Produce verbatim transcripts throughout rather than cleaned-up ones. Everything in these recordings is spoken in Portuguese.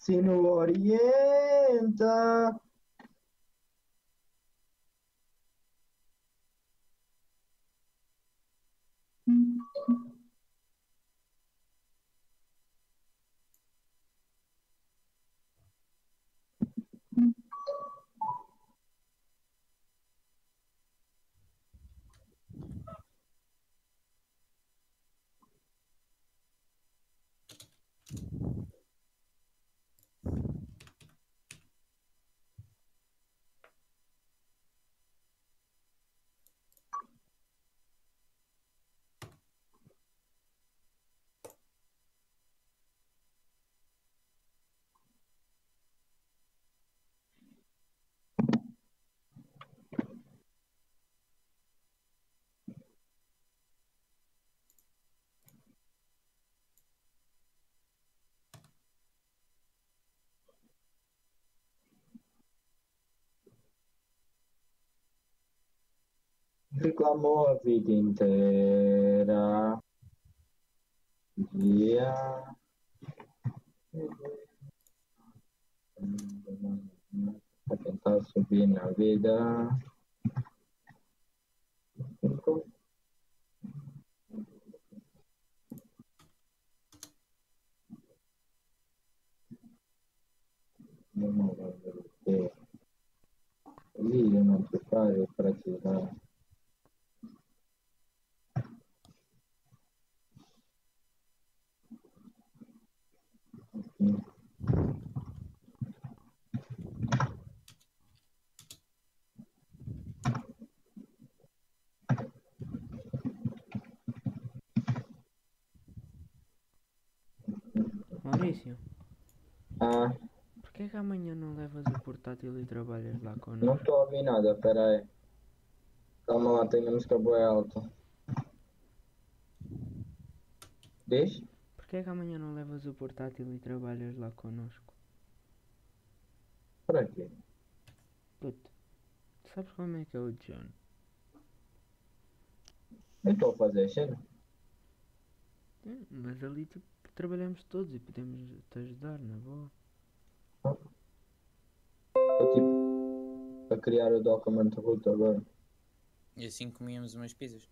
Se no orienta. Reclamou a vida inteira. Dia. Pra tentar subir na vida. Não vai ter. Ali eu não preparo para tirar. Maurício, Ah, porquê que amanhã não levas o portátil e trabalhas lá não connosco? estou a ouvir nada, peraí. Calma lá, tem a música boa alta. Diz? Porquê que amanhã não levas o portátil e trabalhas lá connosco? Para quê? Puto, sabes como é que é o John? Eu estou a fazer cena. É, mas ali tipo, trabalhamos todos e podemos te ajudar, na boa. Estou tipo a criar o document root agora. E assim comíamos umas pizzas.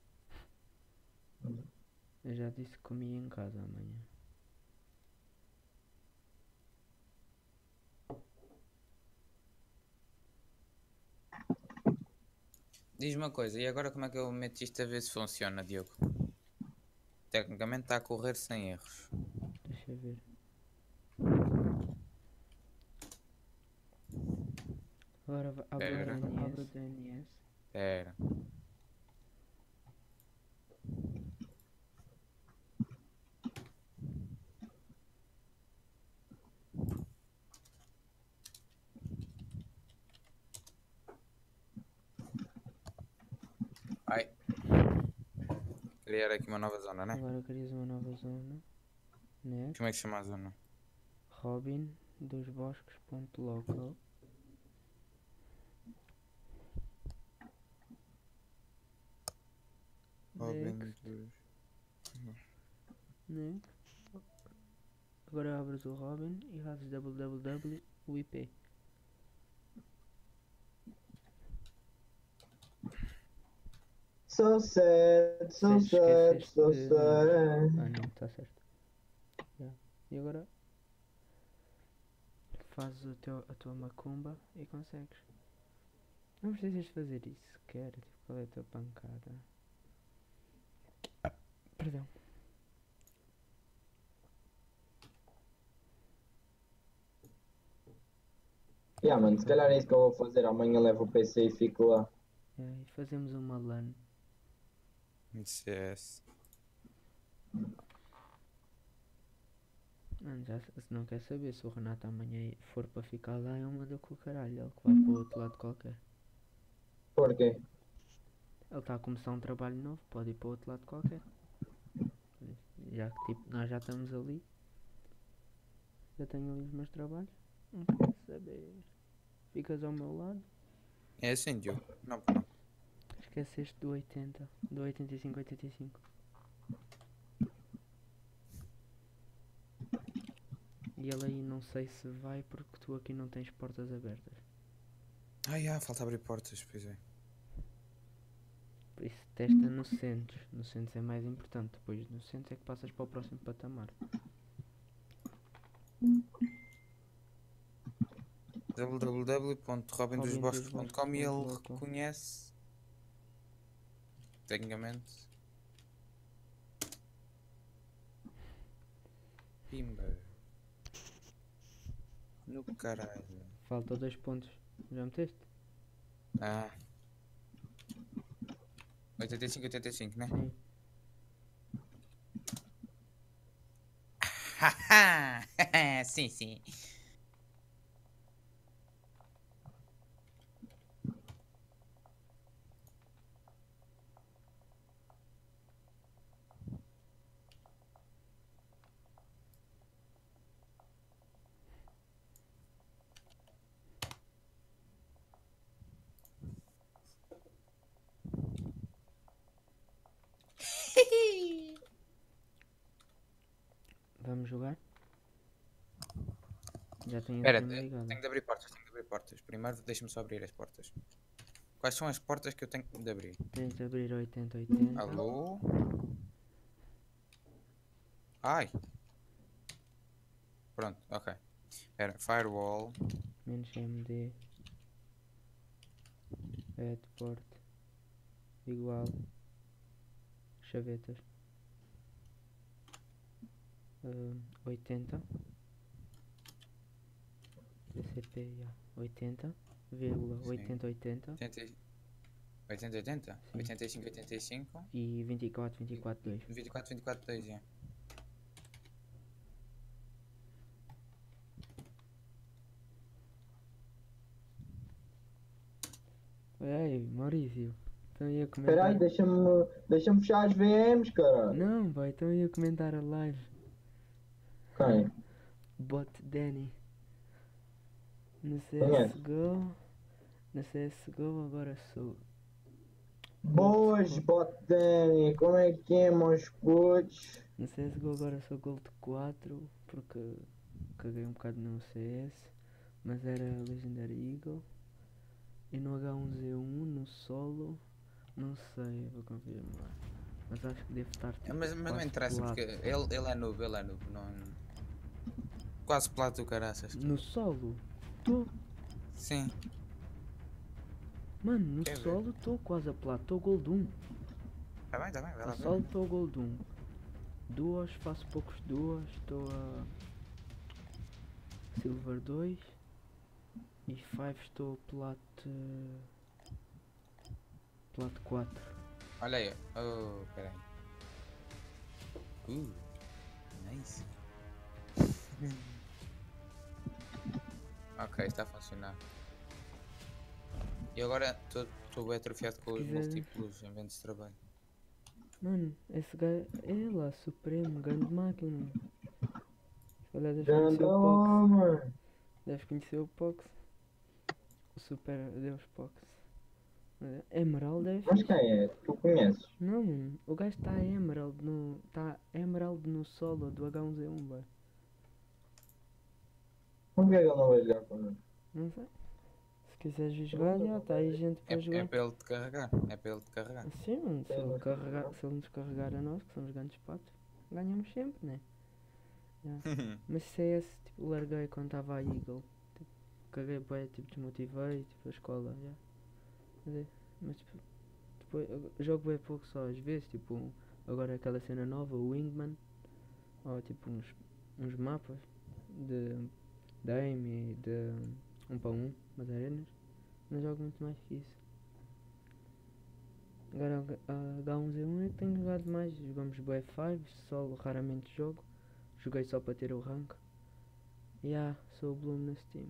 Eu já disse que comia em casa amanhã. Diz-me uma coisa, e agora como é que eu meto isto a ver se funciona, Diogo? Tecnicamente está a correr sem erros. Deixa eu ver. Agora va- abre o Pera, D N S. Abre o D N S. pera. Ai. Criar aqui uma nova zona, né? Agora crias uma nova zona. Next. Como é que se chama a zona? Robin dos bosques.local. Robin Next. dos... Next. Agora abres o Robin e fazes www o I P. So sad, so Se sad, esqueceste so de números. sad. Ah não, está certo. Yeah. E agora fazes o teu, a tua macumba e consegues. Não precisas fazer isso sequer. Tipo, qual é a tua pancada? Perdão. Yeah, mano, se calhar é isso que eu vou fazer. Amanhã levo o P C e fico lá. Yeah, e fazemos uma LAN. C S. Mano, já, se se não quer saber, se o Renato amanhã for para ficar lá, é uma da com o caralho. Ele que vai para o outro lado qualquer. Por quê? Ele está a começar um trabalho novo, pode ir para o outro lado qualquer. Já que tipo, nós já estamos ali, já tenho ali os meus trabalhos. Não quer saber. Ficas ao meu lado. É assim, Diogo? Não, pô, não. Esqueceste do oitenta. Do oitenta e cinco, oitenta e cinco. E ele aí não sei se vai porque tu aqui não tens portas abertas. Ah, já, falta abrir portas, pois é. Por isso testa no centro. No centro é mais importante. Depois no centro é que passas para o próximo patamar. w w w ponto robin dos bosques ponto com e ele robindosbosques.local. reconhece. Tecnicamente. Pimba. No caralho. Falta dois pontos. Já meteste? Ah. oitenta e cinco, oitenta e cinco, né? Sim. Haha! Sim, sim. Vamos jogar? Já tenho a Espera, cena tenho ligada. de abrir portas, tenho de abrir portas. Primeiro deixa-me só abrir as portas. Quais são as portas que eu tenho de abrir? Tens de abrir oitenta oitenta. Alô? Ai! Pronto, ok. Espera, firewall. Menos M D. Add port. Igual. Chavetas. Uh, oitenta. T C P, yeah. oitenta. Vírgula Sim. oitenta oitenta. oitenta, oitenta, oitenta? Sim. oitenta e cinco, oitenta e cinco. E vinte e quatro, vinte e quatro, dois. vinte e quatro, vinte e quatro, dois, é. Ei, Maurício. Estão aí a Espera comentar. aí, deixa-me deixa fechar as V Ms, cara. Não, vai, estão aí a comentar a live. Quem? Bot Danny. No Conhece? C S G O. No C S G O agora sou. Boas, Botani, como é que é, meus putos? No C S G O agora sou Gold quatro. Porque caguei um bocado no C S. Mas era Legendary Eagle. E no H um Z um, no solo. Não sei, vou confirmar. Mas acho que devo estar tipo, Mas, mas não quase interessa, plato. porque ele, ele é noob, ele é noob. Não... Quase plato do caraças. No solo? Tô. Sim. Mano, no Quer ver? solo estou quase a plato. Estou Gold um. Tá bem, tá bem, vai lá A ver. solo estou Gold um. Duas, faço poucos duas. Estou a Silver dois. E cinco estou Plat. Plat quatro. Olha aí. Oh, peraí. Uh, nice. Ok, está a funcionar. E agora estou bem atrofiado com os Se quiser- múltiplos eventos de trabalho. Mano, esse gajo é lá, Supremo, grande máquina. Se calhar deves conhecer o Pox. Grandoma! Deves conhecer o Pox. O Super Deus Pox. Emerald é Mas fixe. quem é? Tu conheces? Não, mano, o gajo está Emerald no. Está Emerald no solo do H um Z um, vai. Por que é que ele não vai jogar connosco? Não sei. Se quiseres vir jogar, já está aí gente É, para jogar. é para ele te carregar. É para ele te carregar. Sim, mano, se É, ele, mas- carregar, se ele nos carregar a nós, que somos grandes patos, ganhamos sempre, né? Já. Mas C S, tipo, larguei quando estava a Eagle. Tipo, caguei bem, tipo, desmotivei, tipo, a escola, já. Mas, é, mas tipo, depois, eu jogo bem pouco só, às vezes, tipo, agora aquela cena nova, o Wingman, ou tipo uns, uns mapas de, de aim e de um para um, umas arenas, não jogo muito mais que isso. Agora a H um Z um é que tenho jogado mais, jogamos bem cinco, solo raramente jogo, joguei só para ter o rank. E yeah, sou o Bloom na Steam.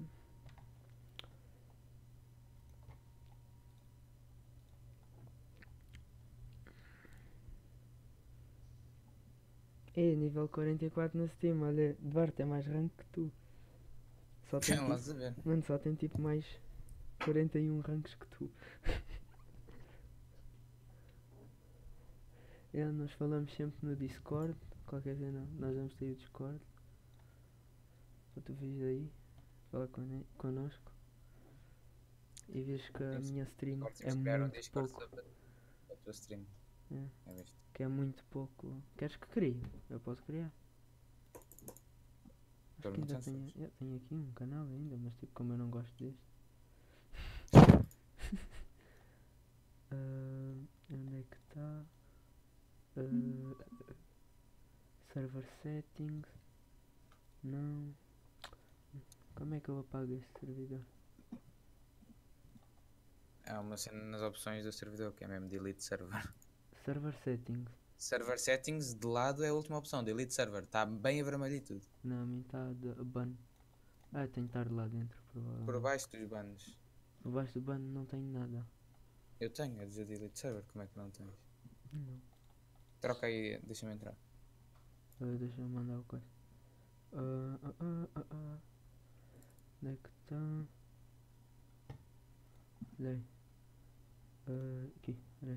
E nível quarenta e quatro na Steam, olha, Duarte é mais rank que tu. Só tem Vamos lá tipo, saber. mano, só tem tipo mais quarenta e um ranks que tu. É, nós falamos sempre no Discord, qualquer cena, nós vamos ter o Discord. para tu vires aí, falar con connosco e vês que a minha stream Agora é temos que criar um muito Discord pouco. sobre a tua stream. É, É visto? que é muito pouco. Queres que crie? Eu posso criar. Acho que ainda Pergunta-me. tenho, eu tenho aqui um canal ainda, mas tipo como eu não gosto deste. Ah, onde é que está? Server settings. Não. Como é que eu apago este servidor? Há uma cena nas opções do servidor que é mesmo delete server. Server settings. Server settings de lado é a última opção, delete server. Está bem a vermelho e tudo. Não, a mim está a ban. Ah, tem que estar lá dentro, Por provavelmente. baixo dos bandos. Por baixo do ban não tenho nada. Eu tenho a dizer delete server, como é que não tens? Não. Troca aí, deixa-me entrar. Uh, deixa eu mandar o coisa. Ah, ah, ah, ah, ah. Onde é que está? Olha aí. Ah, aqui, olha aí.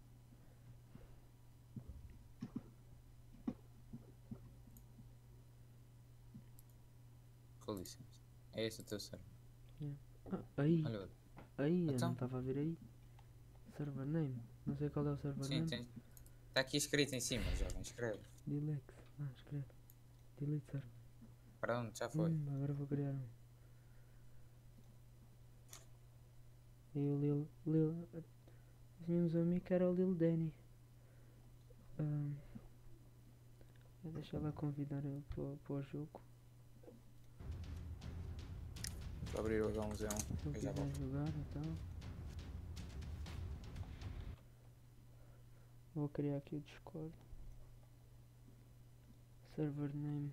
Com licença. É esse o teu server. Ah, aí, Olha outro. aí, eu não Então? estava a ver aí. Server name. Não sei qual é o server Sim, name. tem. Está aqui escrito em cima, jovem, escreve. Dilex. Ah, escreve. Delete server. Pronto, já foi. Hum, agora vou criar um. E o Lil. Lil. Tínhamos um amigo que era o Lil Danny. Um, deixa lá convidar ele para o jogo. Vou abrir o H um Z um. Se ele Eu já quiser volto. jogar então. Vou criar aqui o Discord. Server name.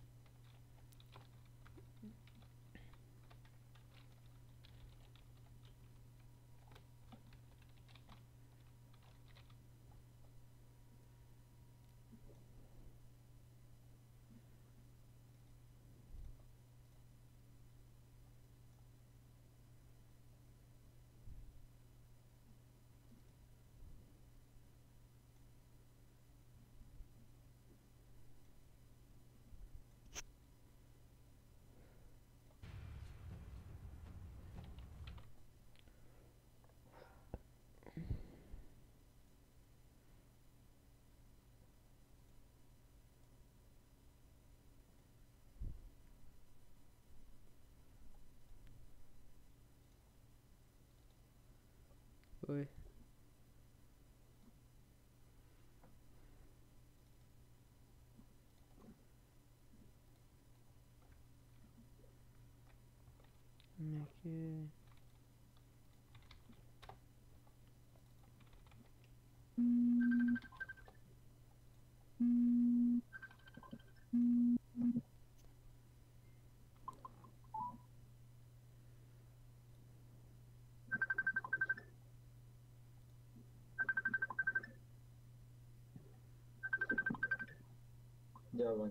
Oi. Como é que é? Já vai.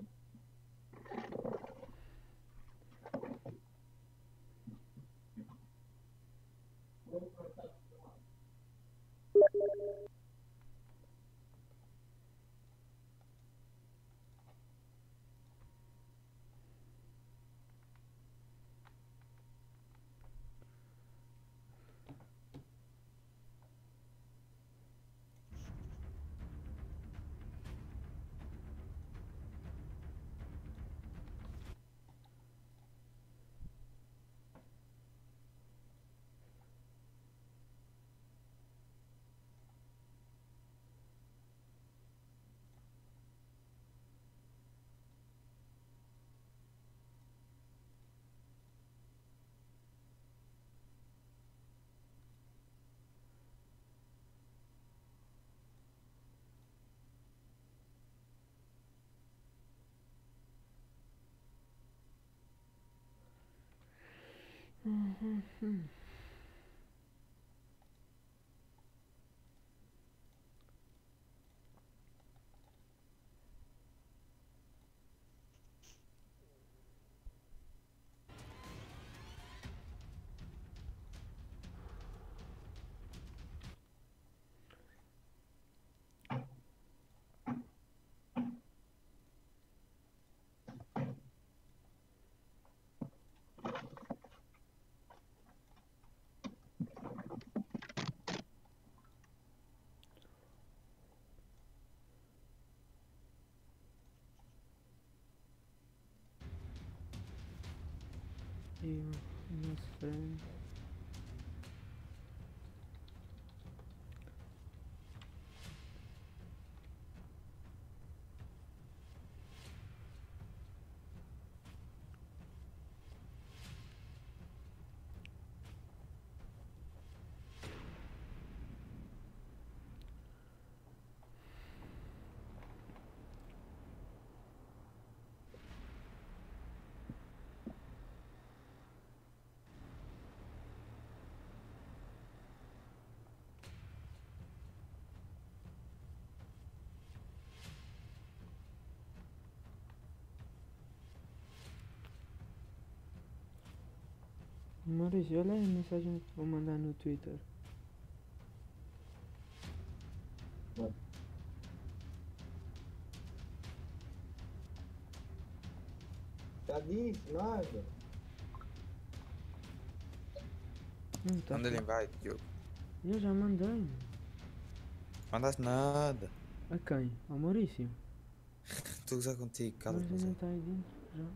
aqui o nosso friend. Maurício, olha aí a mensagem que vou mandar no Twitter. Já disse, nada. Não tá. Manda-lhe invite, Diogo. Eu já mandei. Mandaste nada. A quem? Ao Maurício. Estou a gozar contigo, Mas cala-te. ainda José. está aí dentro já.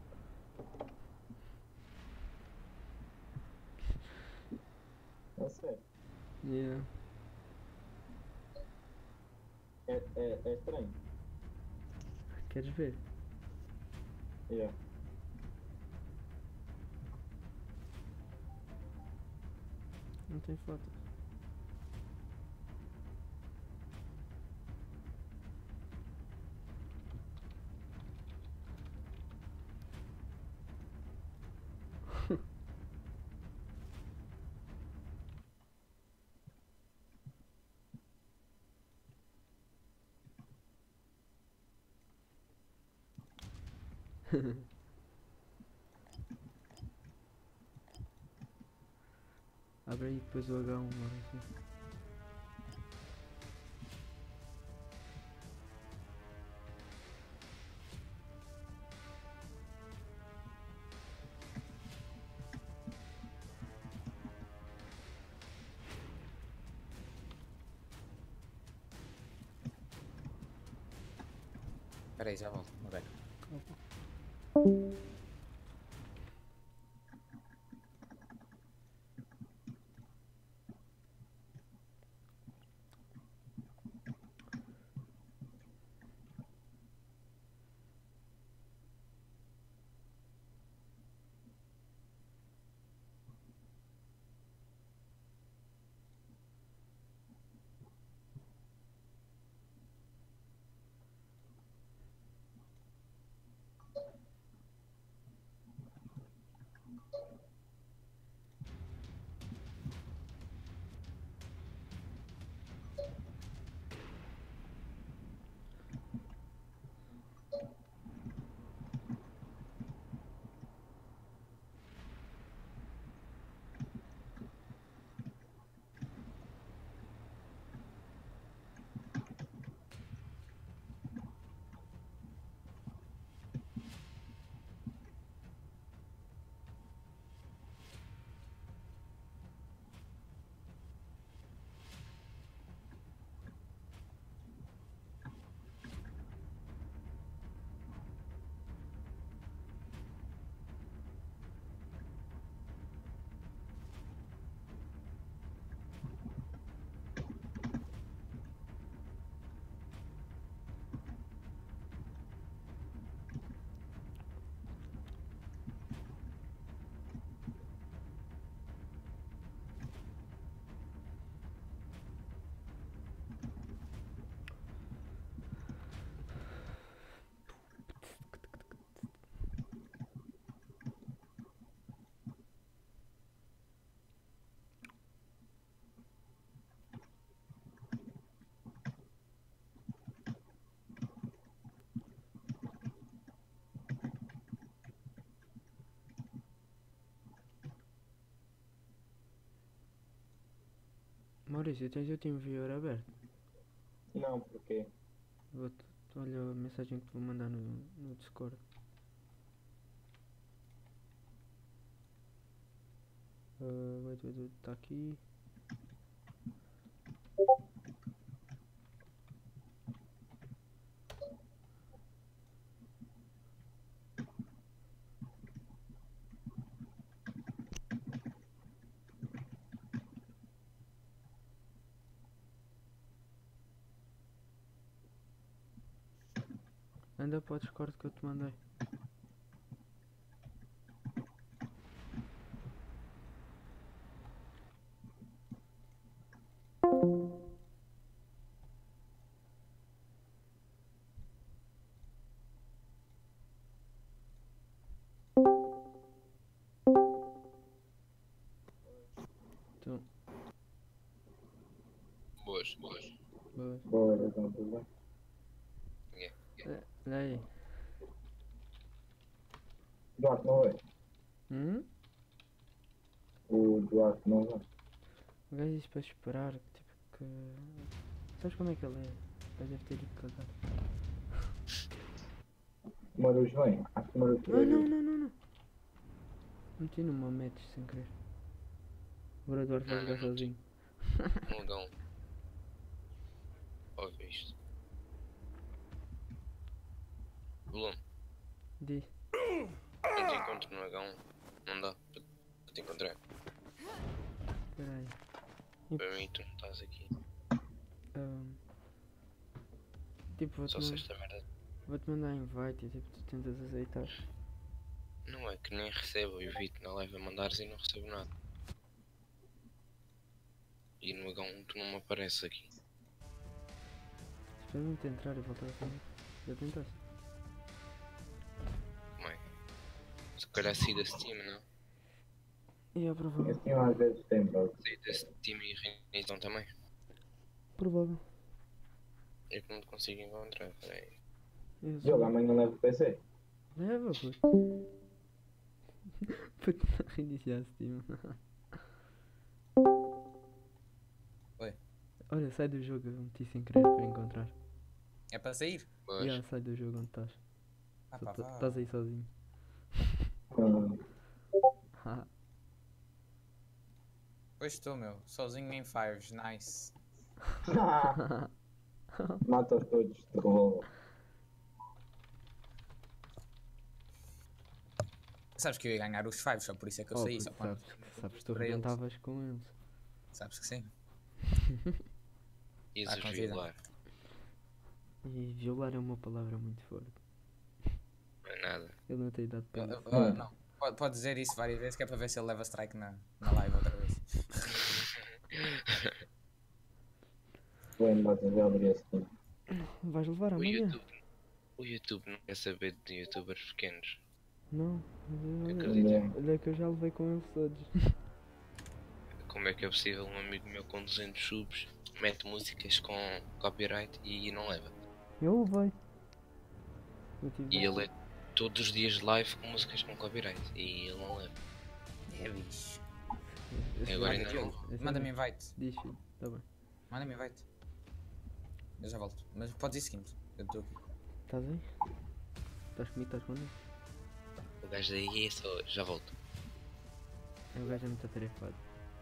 É sério. Yeah. É, é, é estranho. Queres ver? Yeah. Não tem foto. Abre aí depois o H um, Maurício. Espera aí, já volto. Ok. Maurício, tens o TeamViewer aberto? Não, porque Vou-te, olha a mensagem que te vou mandar no, no Discord. Uh, wait, wait, wait, tá aqui. Anda para o Discord que eu te mandei. Então, Boas, boas. boas. Bora, então, tudo bem? Yeah. É, olha aí. Duarte não é? Hum? O Duarte não é? O gajo disse para esperar, tipo que... Sabes como é que ele é? O gajo deve ter ido cagar. Marus vem? Acho que Marus Não, não, não, não, não. Meti numa match sem querer. Agora o Eduardo vai Não, jogar não, não. sozinho. Um Lagão. Óbvio isto. Blum, Diz. não te encontro no Lagão. Não dá para para te encontrar. Espera aí. Para mim tu não estás aqui. Ahm, tipo, vou-te Só se man- esta merda. vou-te mandar invite e tipo, tu tentas aceitar. Não é que nem recebo, eu vi-te na live a mandares e não recebo nada. E no Lagão tu não me apareces aqui. Experimenta entrar e voltar a sair. Já tentaste? Como é? Se calhar saí da Steam, não? E é provável. Assim às vezes tem, bro. Saí da Steam e reiniciação também. Provável. É que não te consigo encontrar, peraí. Eu Jogo sou... amanhã leva o P C. Leva, puto. Puto, reiniciar a Steam. Oi. Olha, sai do jogo, eu meti sem querer para encontrar. É para sair? Pois, Já, sai do jogo onde estás. Ah, Só pá, tá- vá. Estás aí sozinho. Ah, Pois estou, meu. Sozinho em Fives. Nice. Mata-os todos de rolo. Sabes que eu ia ganhar os Fives, só por isso é que eu Oh, saí. puto, Só quando... sabes, sabes, tu para eles. rebentavas com eles. Sabes que sim. ias Ah, os confia. violar. E violar é uma palavra muito forte. Não é nada. Ele não tem idade para Eu- isso. eu- eu- não. Pode, pode dizer isso várias vezes que é para ver se ele leva strike na, na live outra vez. Bem, batem já abrir esse tempo. Vais levar O amanhã? YouTube, o YouTube não quer saber de youtubers pequenos. Não, mas olha, Acredito. olha que eu já levei com eles todos. Como é que é possível um amigo meu com duzentos subs mete músicas com copyright e não leva? Eu levei. Eu tive E ele é todos os dias de live com músicas com copyright e ele não leva. É bicho. Esse- Agora esse- ainda Diogo, não. esse- manda-me invite. Diz, filho, tá bem. Manda-me invite. Eu já volto. Mas pode dizer o seguinte. Eu estou aqui. Estás aí? Estás comigo, estás comigo? O gajo daí é só. Já volto. É, o gajo é muito atarefado.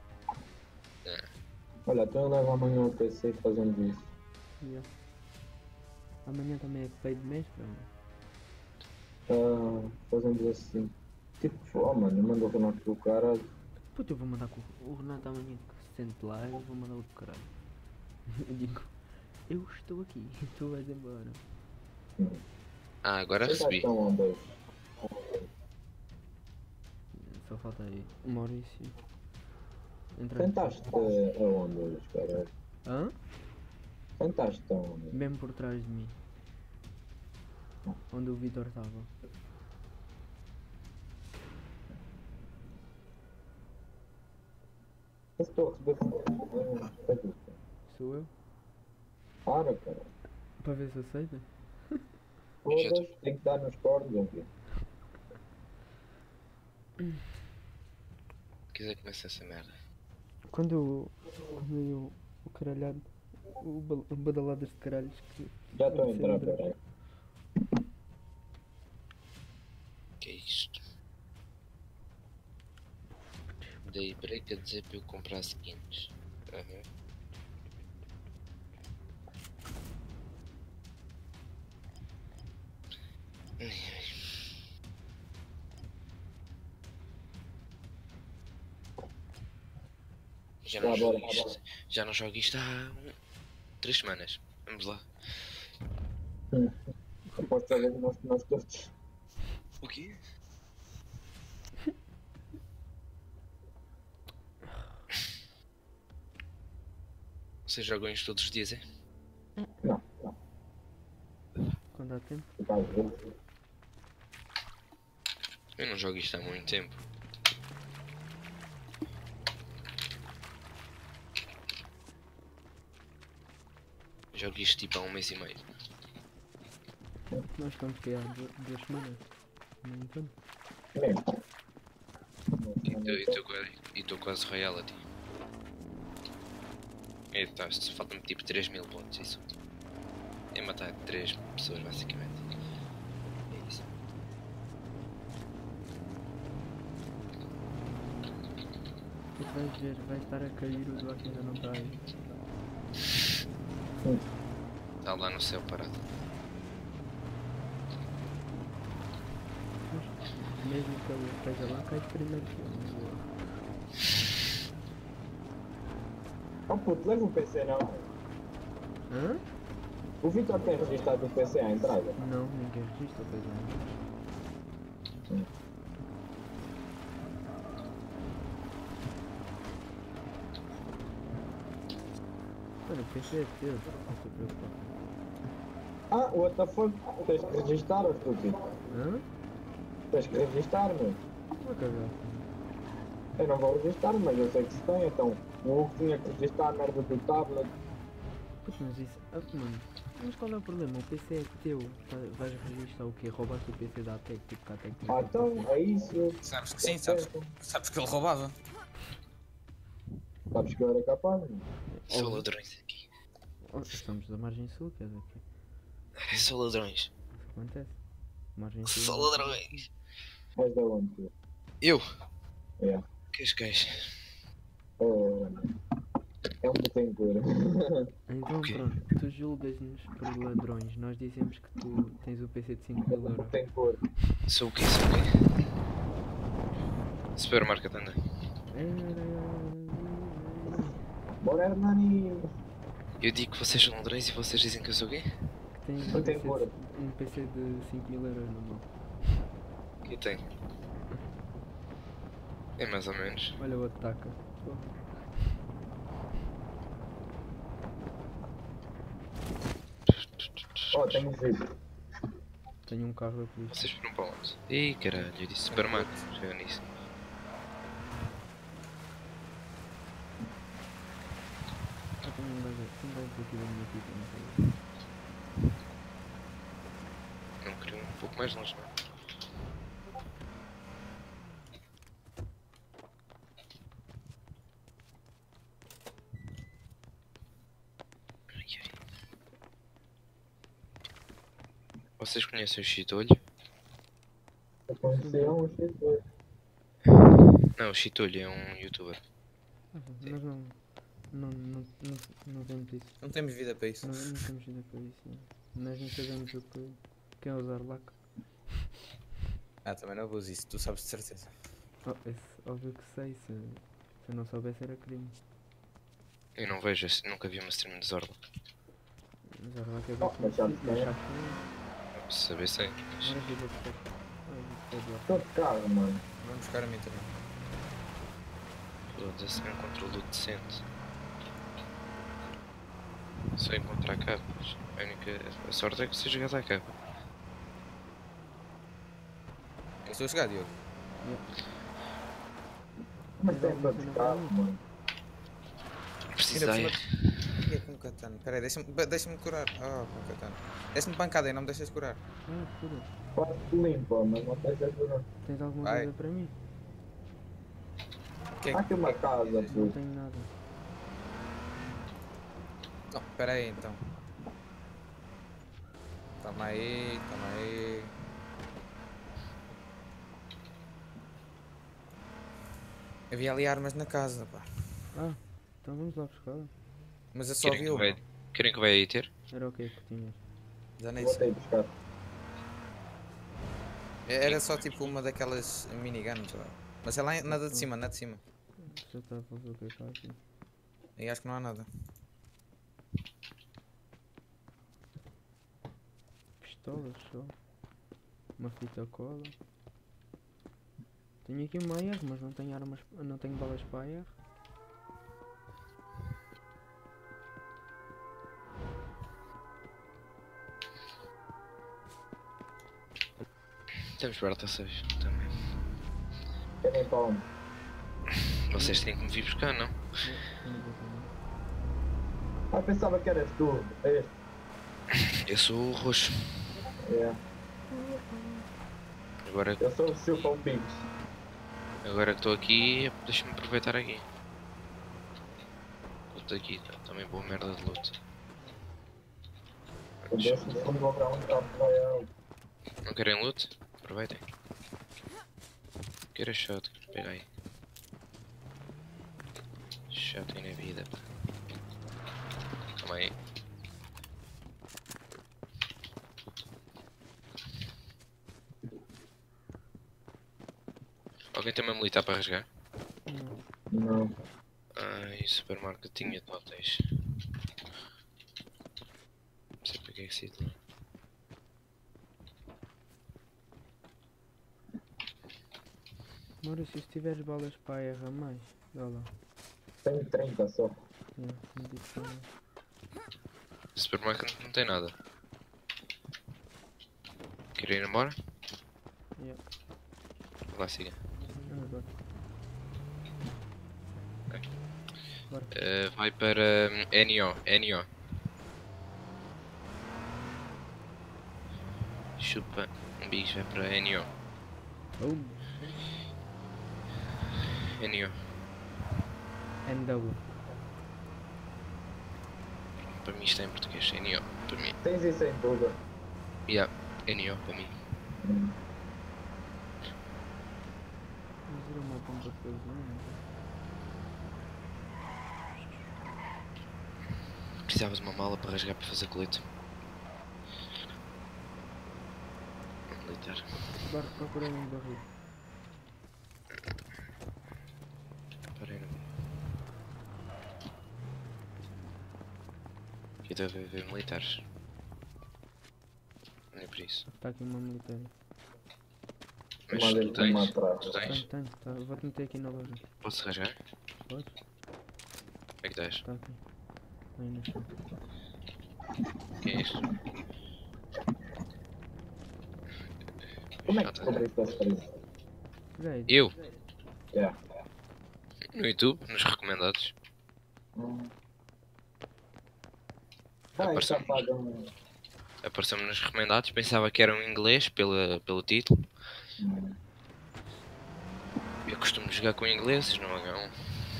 Olha, então eu levo amanhã o P C e fazemos isso. Yeah. Amanhã também é feio de mês, para mim. Ah, fazemos assim. Tipo, oh mano, manda o Renato pro caralho. Puta, eu vou mandar com o Renato amanhã que se sente lá, eu vou mandar o do caralho. Eu digo, eu estou aqui, tu vais embora. Ah, agora Vocês recebi. estão onde? Só falta aí uma hora e cinco. Entra. Sentaste eh, aonde hoje, caralho? Hã? Sentaste aonde? Mesmo por trás de mim. Onde o Vitor estava. Eu estou a receber com Sou eu? Para, cara. Para ver se aceita? Todas tem que dar nos cordes, ok? Se quiser começa essa merda. Quando eu. Quando eu. O caralhado. O, bal- o badaladas de caralhos que. Já estou a Sim, entrar, André. peraí. Que é isto? Dei break a dizer para eu comprar skins. Aham. Ai, ai. Já não, Vá, jogo bora, isto, bora. já não jogo isto há um- três semanas. Vamos lá. Aposto que nós, nós todos. O quê? Vocês jogam isto todos os dias, é? Não, não. Quando há tempo. Tipo, às vezes. Eu não jogo isto há muito tempo. Jogo isto tipo há um mês e meio. Nós estamos que há du- duas semanas. Não me engano. Mesmo. E estou quase royalty. E tá, falta-me tipo três mil pontos, isso. É matar três pessoas basicamente. É isso. E tu vais ver, vai estar a cair, o Duarte ainda não está aí. Está lá no céu parado. Mas mesmo que ele esteja lá, cai primeiro que ele. Oh puto, leva o P C não. Hã? O Vitor tem registrado o P C à entrada. Não, ninguém registra, pois não. Olha, o P C é teu, não se preocupa. Ah, what the fuck? Tens que registrar, ô estúpido. Hã? Tens que registrar, meu. Uma cagada. Eu não vou registrar, mas eu sei que se tem, então. O Hugo tinha que registrar a merda do tablet. Pois, mas isso. Ah, mano. Mas qual é o problema? O P C é teu. Tá- vais registrar o quê? Roubaste o P C da Atec, tipo que a Atec Ah, então, é isso. Sabes que sim, Tá sabes, certo. sabes que ele roubava. Sabes que eu era capaz, meu. Só ladrões aqui. Oh, estamos da margem sul, quer dizer que É só ladrões. isso acontece. Margem sul. Só ladrões. És da onde, tu? Eu? É. Que és queijo? É um detentor. Então Ok. pronto, tu julgas-nos por ladrões. Nós dizemos que tu tens o P C de cinco mil euros. Detentor. Sou o quê? Sou o quê? Supermarket anda. Bora, Hernani. Eu digo que vocês são ladrões e vocês dizem que eu sou o quê? Que tens Não um tem P C, cor. de, um P C de cinco mil euros na mão. Que tenho? É mais ou menos. Olha o ataca. Oh, tenho visto. Tenho um carro da polícia. Vocês foram para onde? Ih, caralho, eu disse supermarket. Já nisso. Ah, tenho um gajo um gajo aqui da minha equipa, não sei. Não queria um pouco mais longe, não é? Ai, ai. Vocês conhecem o Chitolho? Eu conheci um X Não, o Chitolho é um youtuber. Ah, nós não. Não, não, não, não temos isso. Não temos vida para isso. Não, não temos vida para isso. Não. Nós não sabemos o que, que é usar laca. Ah, também não uso isso, tu sabes de certeza. Oh, esse, óbvio que sei. Se, se eu não soubesse era crime. Eu não vejo, esse- nunca vi uma stream de Zorla. Usar laca é Oh, bem mas já conhecido, mas sei. sabes que Não preciso saber sei, mas agora vida de perto. Ah, isso é Estou de carro, mano. Vamos buscar a mim também. foda-se, um controle decente. Só encontrar capas. A única a sorte é que você jogar a capa. Eu estou a chegar, Diogo. Mas tem para de carro, mano. Precisei. Ainda por cima- Ih, com katana. Pera aí, deixa-me deixa curar. Ah, com katana. Deixa-me pancada aí, não me deixas curar. Ah, foda. Quase que limpa, mas não tens a Tens alguma Vai. coisa para mim? Que é Há aqui uma casa, Não puto. tenho nada. Não, pera aí então. Toma aí, toma aí. Havia ali armas na casa, pá. Ah, então vamos lá buscar. Mas eu só Querem vi que, uma. vai, querem que vai aí ter? Era o que que tinhas? Já nem Voltei sei. a buscar. Era só tipo uma daquelas miniguns, ó. Mas é lá em- nada de cima, nada de cima. Já está a ver o que é que há aqui. Aí acho que não há nada. Psst, pistolas só. Uma fita cola. Tenho aqui uma A R, mas não tenho armas, não tenho balas para A R. Temos perto seis também. Querem para onde? Vocês têm que me vir buscar, não? Ah, pensava que eras tu. Este. Eu sou o roxo. É. Agora, Eu sou o Silpão Pigs. agora que estou aqui, deixa-me aproveitar aqui. Estou aqui, tá, também boa merda de loot. O décimo segundo vou para onde está para Não querem loot? Aproveitem. Quero a shot, pega aí. Shot na vida, pá. Calma aí. Alguém tem uma militar para rasgar? Não. Não. Ai, supermarket tinha de hotéis. Não sei para que é que se lá. Maurício, se tiveres balas para A R a mais, dá lá. Tenho trinta só. É, me disse para lá. Supermarket não tem nada. Quer ir embora? Yeah. Lá siga. Ah, agora. Bora. Eh, vai para hum, N O. N O. Chupa um bicho, vai para N O. Oh, N O. N W. Para mim isto é em português. N O. Para mim. Tens isso em tudo. Yeah. N O para mim. Mas era uma bomba de gasolina. Precisavas de uma mala para rasgar para fazer colete. Militar. Bora, procurei um barril. Parei no. Aqui deve haver militares. Não é por isso. Está aqui uma militar. Mas Uma tu vez tem uma tens? atrás. Tu tens? Tenho, tenho. Tá, vou-te meter aqui na loja. Posso rasgar? Pode? Como é que estás? Está aqui. Aí no chão. O que é isto? Como é que descobriste esse preço? Peraí. Eu? É. No YouTube, nos recomendados. Hum. Ah, isso Apareceu-me paga um. apareceu nos recomendados, pensava que era um inglês pela, pelo título. Hum. Eu costumo jogar com ingleses no H um.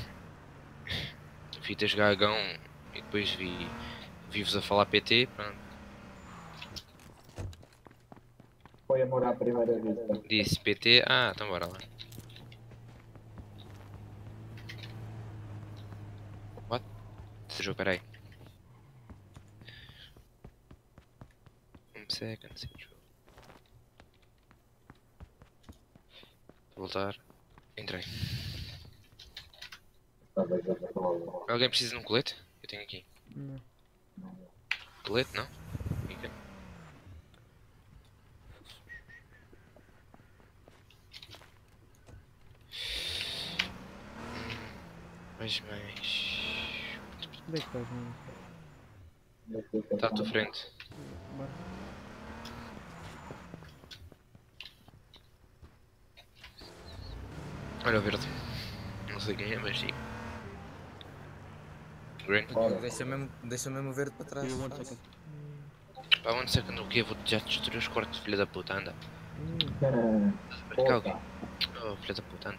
Fui a jogar H um e depois vi vi-vos a falar P T, pronto. Foi amor à primeira vista. Disse P T, ah, então bora lá. What? Jogo, peraí. Um second, sim, jogo. Voltar. Entrei. Talvez eu vou. Alguém precisa de um colete? Eu tenho aqui. Não. Colete, não? Fica. Mas mais. Onde é que estás, mano? Está à tua frente. Bora. Olha o verde. Não sei quem é, mas sim. Green. Bora. Deixa mesmo, deixa mesmo o verde para trás. faz. Pá, one second o quê? Vou-te já destruir os cortes, filha da puta, anda. Hum, Para cá alguém. Oh, filha da puta, anda.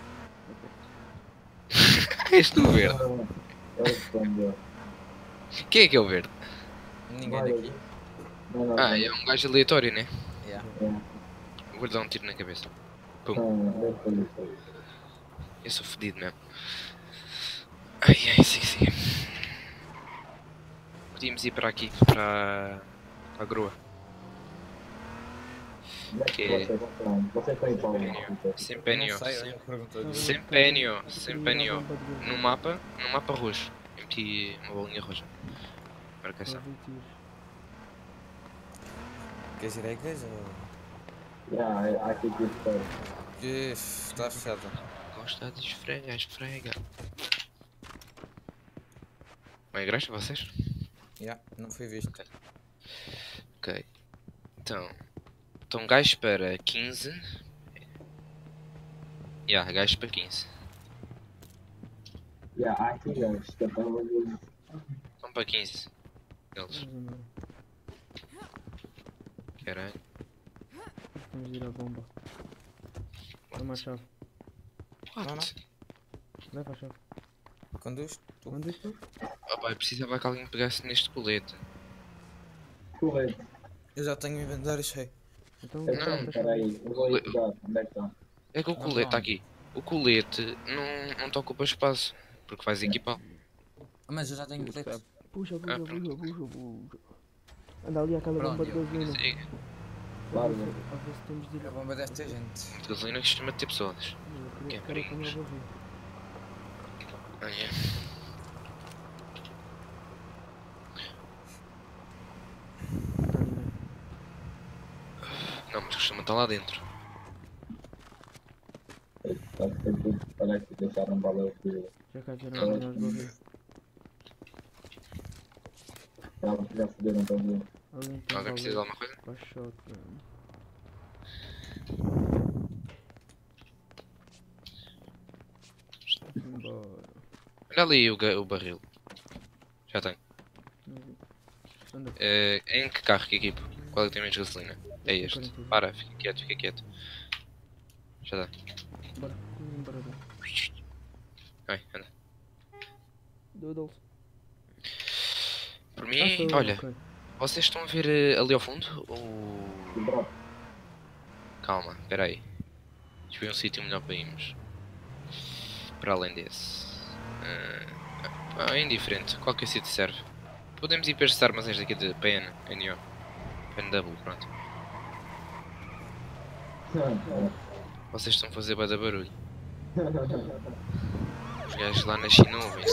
És tu o verde. Ele respondeu. Quem é que é o verde? Ninguém daqui. Não, não, Ah, é um gajo aleatório, né? Yeah. Vou-lhe dar um tiro na cabeça. Pum. Não, deve fazer isso. Eu sou fedido mesmo. Ai ai, sim, sim. Podíamos ir para aqui, para a grua. Onde é Que- que vocês estão? Vocês estão em qual? Sempenio. Não sei, eu pergunto. Sempenio. queria Sempenio. uma bomba de gasolina. No mapa, no mapa roxo. Eu meti uma bolinha roxa. Marcação. Ouvi tiros. Queres ir à igreja? Yeah, há aqui que estar. Ixi, está fechada. Gosta de esfregar, esfrega. Uma igreja, vocês? Já, não foi visto. Ok. Ok. Então. Então gajos para quinze. Yeah, gajos para quinze. Yeah, há aqui gajos que estavam ali. Vão para quinze. Eles. Vamos embora. Caralho. Vamos ir à bomba. Toma a chave. What? Leva a chave. Conduz? Tu? Onde estou? Oh, pai, precisava que alguém pegasse neste colete. Correto. Eu já tenho o inventário cheio. Então, Então, leva a chave. peraí, eu vou ir pegar. Onde é que está? É que o Ah, colete está pronto. aqui. O colete não, não te ocupa espaço. Porque vais equipar. Ah, mas eu já tenho coletes. Puxa, Ah, puxa, pronto. puxa, puxa, puxa. Anda ali àquela Pronto, bomba de eu- gasolina. Siga. A Claro. ver se- a ver se temos de ir. A bomba deve ter gente. Gasolina costuma ter pessoas. Eu Que é queria- quero apanhar perigos. o barril. Ah, é. Não está ninguém. Não, mas costuma estar lá dentro. Está sempre parece que deixaram bala aqui. Já cá vieram apanhar os barris. Já já fuderam também. Alguém tem Alguém precisa de balas alguma coisa? para shotgun. Embora. Olha ali o, ga- o barril. Já tenho. Anda. Eh, em que carro que equipo? Qual é que tem menos gasolina? É este. quarenta e dois. Para, fica quieto, fica quieto. Já dá. Bora. Embora. Vai, anda. Doodles. Por Ah, mim, sou eu, olha, ok. vocês estão a ver eh, ali ao fundo? Ou... E drop. Calma, espera aí. Deixa eu ver um sítio melhor para irmos. Para além desse. Ah, ah, é indiferente, qualquer sítio serve. Podemos ir para estes armazéns daqui de P N, N O. P N W, pronto. Vocês estão a fazer bué de barulho. Os gajos lá nas nuvens.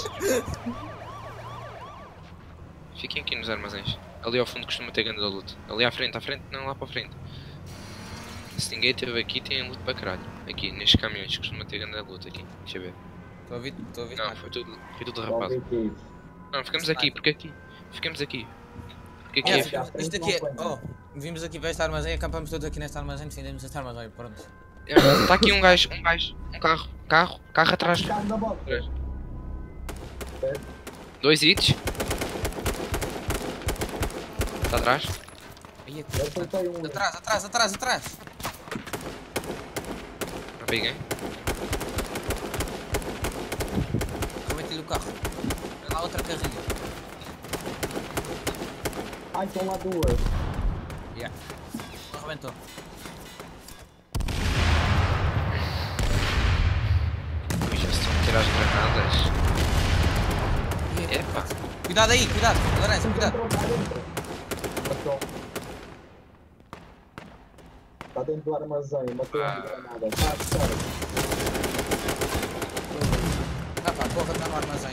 Fiquem aqui nos armazéns. Ali ao fundo costuma ter grande luta. Ali à frente, à frente, não lá para a frente. Se ninguém esteve aqui, tem luta para caralho. Aqui, nestes caminhões, costuma ter grande luta aqui. Deixa eu ver. Estou a ouvir, estou a ouvir Não, nada. foi tudo, foi tudo Já rapado. ouvi que é isso. Não, ficamos aqui, porque aqui. Ficamos aqui. Porque aqui É, é. fica- ficamos- isto aqui é. Oh, vimos aqui para este armazém, acampamos todos aqui neste armazém, defendemos este armazém, pronto. Está aqui um gajo, um gajo, um carro, carro, carro atrás. Carro da bota. Dois hits. Está atrás. Aí, Eu acertei um. atrás, atrás, atrás, atrás. Não peguei. Rebentei-lhe o carro. Olha lá outra carrinha. Ai, estão lá duas. Yeah. Arrebentou. Ui, já se estão a tirar as granadas. Epa. Cuidado aí, cuidado, laranja, cuidado. Entrou, está dentro. Matou. Está dentro do armazém, matou Ah. a granada. Está a fechar. Ah pá, porra, está no armazém.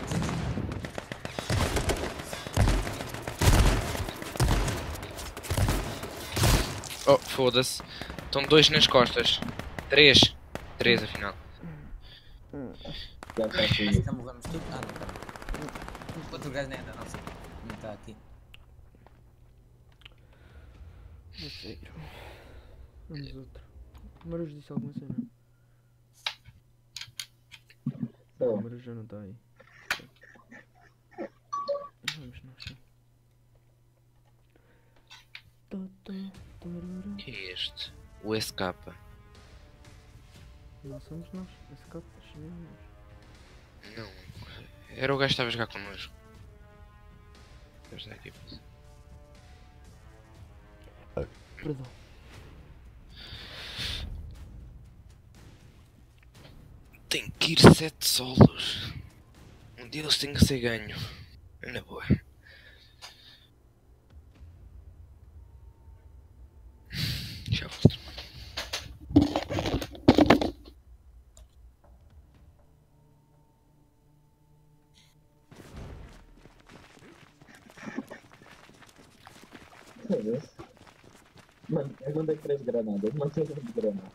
Oh, foda-se. Estão dois nas costas. Três. Três, afinal. Já está aqui. Já morremos tudo. Ah, não, cara. Outro gajo nem anda, não sei. Não está aqui. Não sei. Vamos outro. O Marujo disse alguma cena. O Marujo já não está aí. Vamos nós. sim. Tó, tó, tarará. O que é este? O S K. Não somos nós. Esse capo chinês. Não. Era o gajo que estava a jogar connosco. Deixa eu aqui. Perdão. Tem que ir sete solos. Um deles tem que ser ganho. Na boa. Já volto. Foda-se. Mano, eu mandei três granadas, mandei três granadas.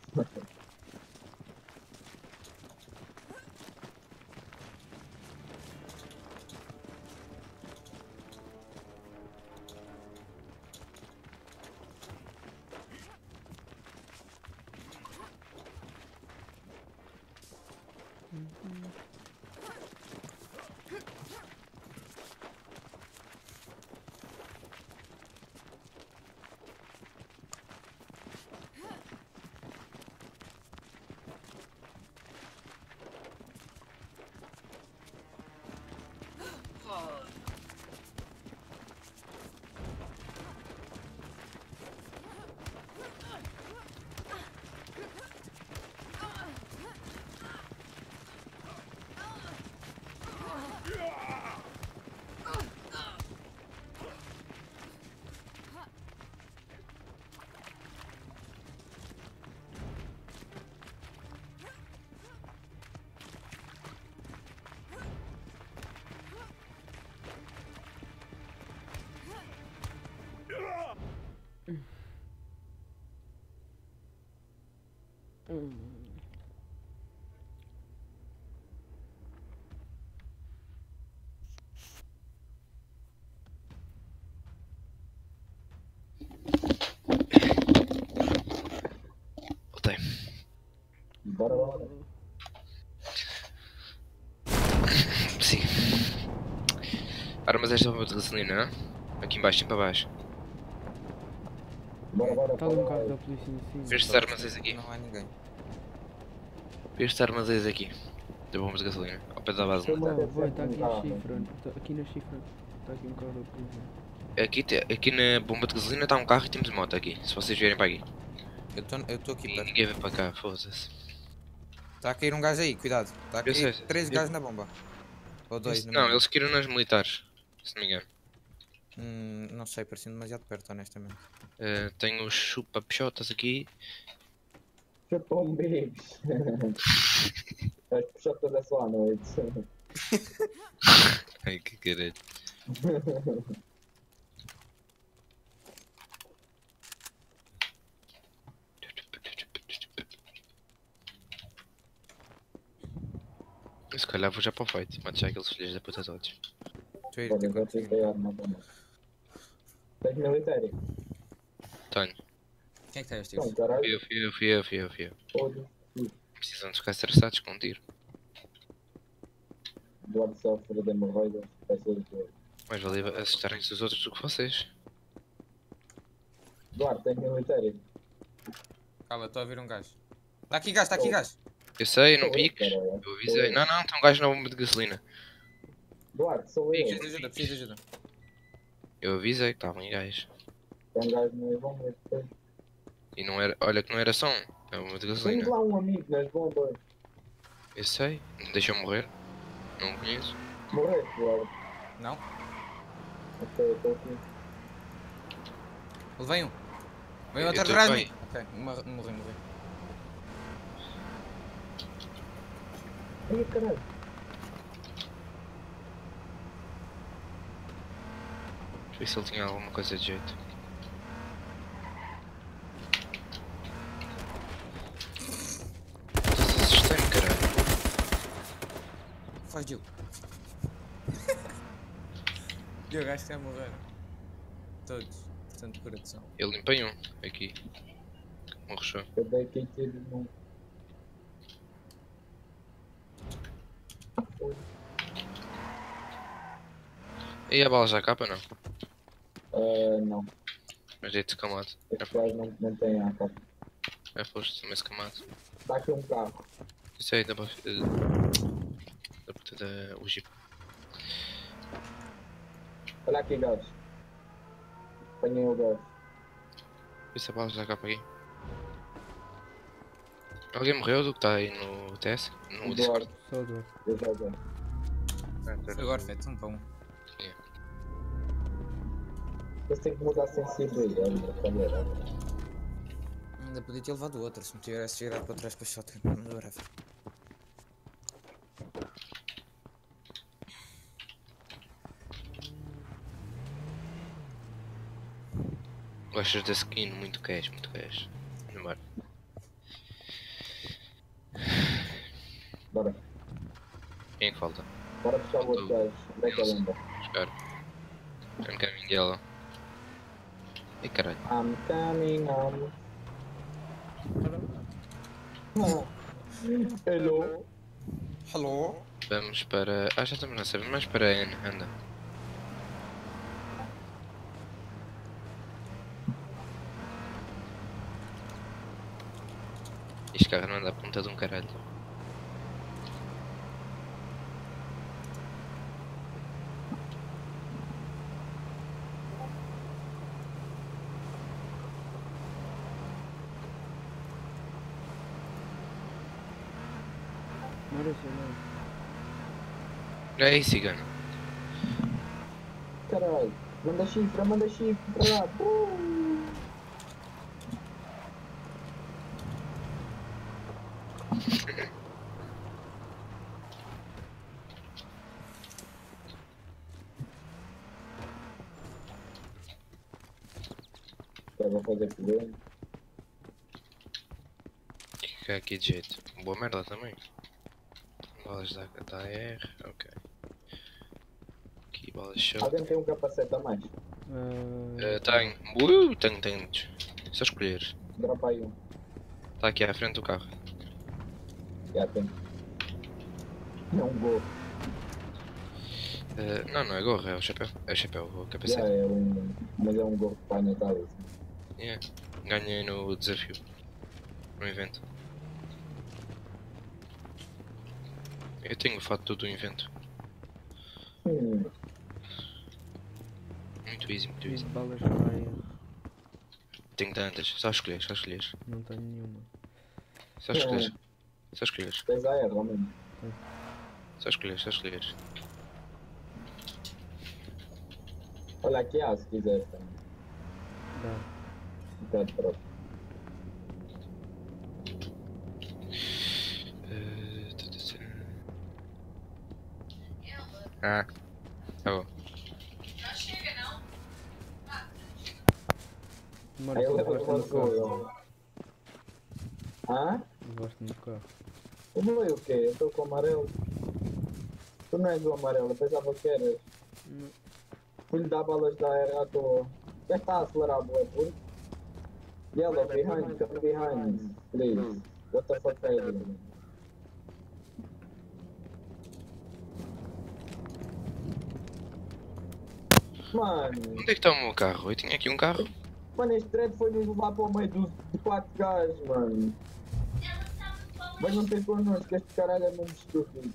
Hum. Voltei. Bora, bora. Sim. Armas esta bomba de gasolina, não? Aqui embaixo, sempre abaixo. Bora, bora, Está ali um bora. carro da polícia em cima. Vês estes armazéns aqui? Não há ninguém. Vês estes armazéns aqui. De bombas de gasolina. Ao pé da base. Sim. Vai, vai, está aqui Ah, na chifra. Tá aqui na chifra. Está aqui um carro da polícia. Aqui, te- aqui na bomba de gasolina está um carro e temos moto aqui. Se vocês vierem para aqui. Eu estou eu tô aqui E perto. ninguém vem para cá, foda-se. Está a cair um gajo aí, cuidado. Está a Eu cair sei, sei. três Eu- gajos na bomba. Ou dois. Não, lembro. eles queriam nas militares. Se não me engano. Hum, não sei, parecendo demasiado perto, honestamente. Uh, tenho os chupa-pichotas aqui. Chupam bibs. Vais puxar toda essa à noite. Ai que caralho. Se calhar vou já para o fight. Mato já aqueles filhos da puta todos. Estou a ir Bora, ter vou ter que ganhar uma bomba. Tens militário? Tenho. Quem é que está este Então, tiro? caralho. Fui eu, fui eu, fui eu, fui eu, fui eu. Foda-se. Precisam de ficar estressados com um tiro. Blood sofre de hemorroidas. Vai ser o que. Mais valia assustarem-se os outros do que vocês. Duarte, tens militário? Calma, estou a ver um gajo. Está aqui gajo, está aqui Oh. gajo. Eu sei, não Sou eu, piques. caralho. Eu avisei. Não, não, tem um gajo na bomba de gasolina. Duarte, sou eu. Preciso de ajuda, preciso de ajuda. Eu avisei que estavam em gajos. Tem um gajo nas bombas. depois. E não era, olha que não era só um. É uma de Temos gasolina. lá um amigo nas bombas. Eu sei. Deixa eu morrer. Não o conheço. Morreste, Duarte. Não? Ok, estou aqui. Levei um. Veio Eu outro tô atrás de bem. mim. Ok, morri, morri. morri. Ai, caralho. Deixa eu ver se ele tinha alguma coisa de jeito. Assustei-me, caralho. Faz Diogo. Diogo, acho que vai morrer. Todos. Portanto, coração. Eu limpei um. Aqui. Morreu. Eu dei aqui tiro num. E a bala já capa não? Ah, não. Mas dei-te camado. Este gajo não, não tem A K. Já foste também camado. Está aqui um carro. Isso aí, dá para. Da puta da. O jeep. Olha aqui, gajo. Apanhei o gajo. Vê se a bala já capa aqui. Alguém morreu do que está aí no T S? No Discord? Duarte, Só dor. eu já já. Agora feito, um para um. Você tem que mudar a sensibilidade, galera. Ainda podia ter levado outra se me tivesse virado para trás para shotgun. Mas whatever. Gostas da skin? Muito cash, muito cash. Bora. Bora. Quem é que falta? Bora puxar o outro gajo. Onde é que ele anda? Buscar. I'm coming yellow. Ei caralho. I'm coming home. Hello. Hello? Vamos para. Ah, já estamos na save, mas para a N, anda. Este carro não anda a ponta de um caralho. Não era assim, não. Olha aí, cigano. Caralho. Manda chifre, manda chifre pra lá. Uh. Eu vou fazer problema. Fica aqui de jeito. Boa merda também. Balas da, da R, ok. Aqui balas de shot. Alguém tem um capacete a mais? Ah, Uh, tenho. Uh, tenho, tenho. Só escolher. Dropa aí um. Está aqui à frente do carro. Já tem. É um gol. Uh, não, não é gorra, é o chapéu. É o chapéu, o Já capacete. é um. Mas é um gol que vai na cabeça. Yeah. Ganhei no desafio. No evento. Eu tenho o fato todo do evento. Hum. Muito easy, muito fiz easy. balas para aí. Tenho tantas, só escolher, só escolher. Não tenho nenhuma. Só escolher. Só escolher. Tens a R, homem. Só escolher, só escolher. Olha aqui há, se quiser também. Dá. Pede para. Uh, tá, tá, tá. Ah, tá bom. Demora Aí que eu levaste no carro. levo Hã? Levaste no carro. Eu vou o quê? Eu estou com o amarelo. Tu não és o amarelo, eu pensava que eras. Não. Fui-lhe dar balas da R à toa. Já está a acelerar, boé, por. Yellow, behind, come behind, please. What the fuck are you doing? Mano, Onde é que está o meu carro? Eu tinha aqui um carro. mano, este thread foi nos levar para o meio dos, de quatro gajos, mano. Venham ter connosco, este caralho é mesmo estúpido.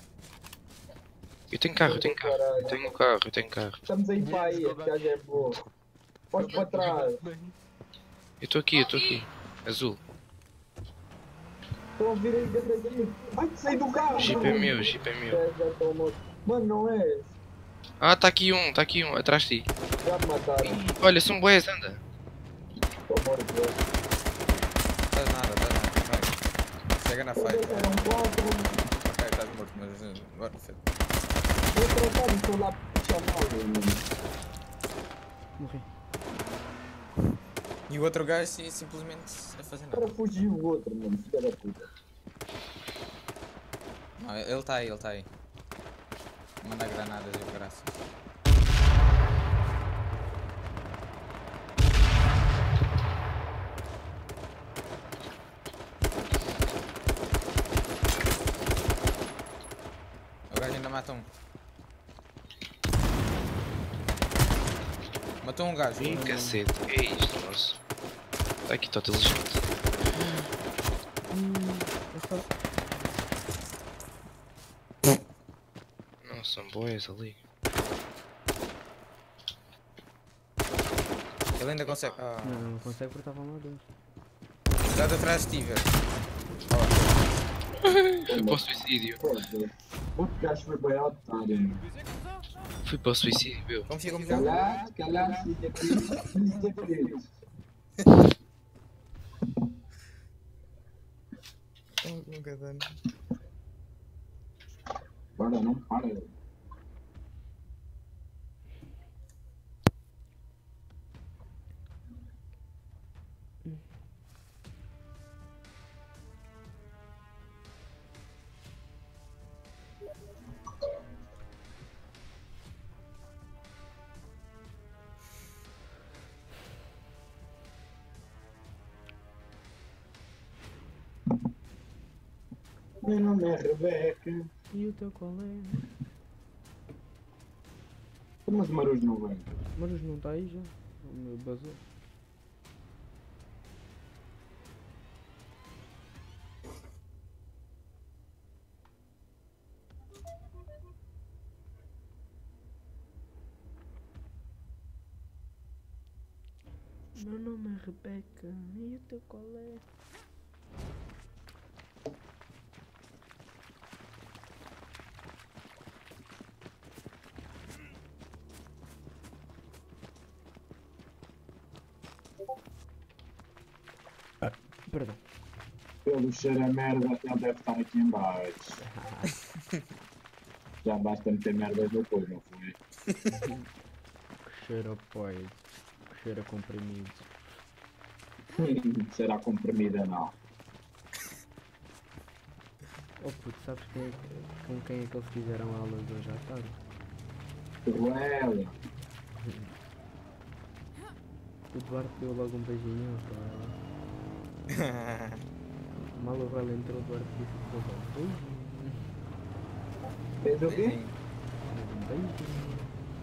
Eu tenho carro, eu tenho carro. Eu tenho carro, eu tenho carro. Estamos aí para aí, este gajo é burro. Podes para trás. Eu estou aqui, eu estou aqui. Azul. Estão a vir aí dentro daqui. Ai, saí do carro! Jeep é meu, Jeep é meu. Já, já estou morto. Mano, não és. Ah, tá aqui um, tá aqui um, atrás de ti. Já me mataram. Ih, olha, são boés, anda. Estou morto. Estás nada, estás nada. Vai. Chega na fight. Eram quatro. Ok, estás morto, mas uh, agora feito. Vou tratar e estou lá chamado, mano. Morri. E o outro gajo sim, simplesmente a fazer nada. Para fugir o outro, mano. Filha da puta. Não, ele está aí, ele está aí. Manda granadas e graças. O gajo ainda mata um. Matou um gajo. Ih, cacete, que é isto, nosso? Está aqui, está inteligente. Não, são boés ali. Ele ainda consegue. Ah, Não, não consegue porque estavam lá dois. cuidado atrás de ti, velho. Fui para o suicídio. Foda-se. Outro gajo foi bem otário, mano. Fui para o suicídio, meu. Confia, confia. Calhar, calhar, se ter querido, se ter querido. Nunca dá. Para, não para. Meu nome é Rebeca. E o teu qual é? Mas o Marujo não vem. Mas não está aí já? O meu basou. Meu nome é Rebeca. E o teu qual é? Perdão. Pelo cheiro a merda, ele deve estar aqui em baixo. Já basta meter merda depois, não foi? Que cheiro a pois. Que cheiro a comprimido. Será comprimida não. Oh puto, sabes quem é, que- com quem é que eles fizeram aulas hoje à tarde? Ruela. O Duarte deu logo um beijinho para ela. Mal o Ruel entrou, o Duarte disse que deu logo um beijinho. Fez o quê? Beijinho. Um beijinho.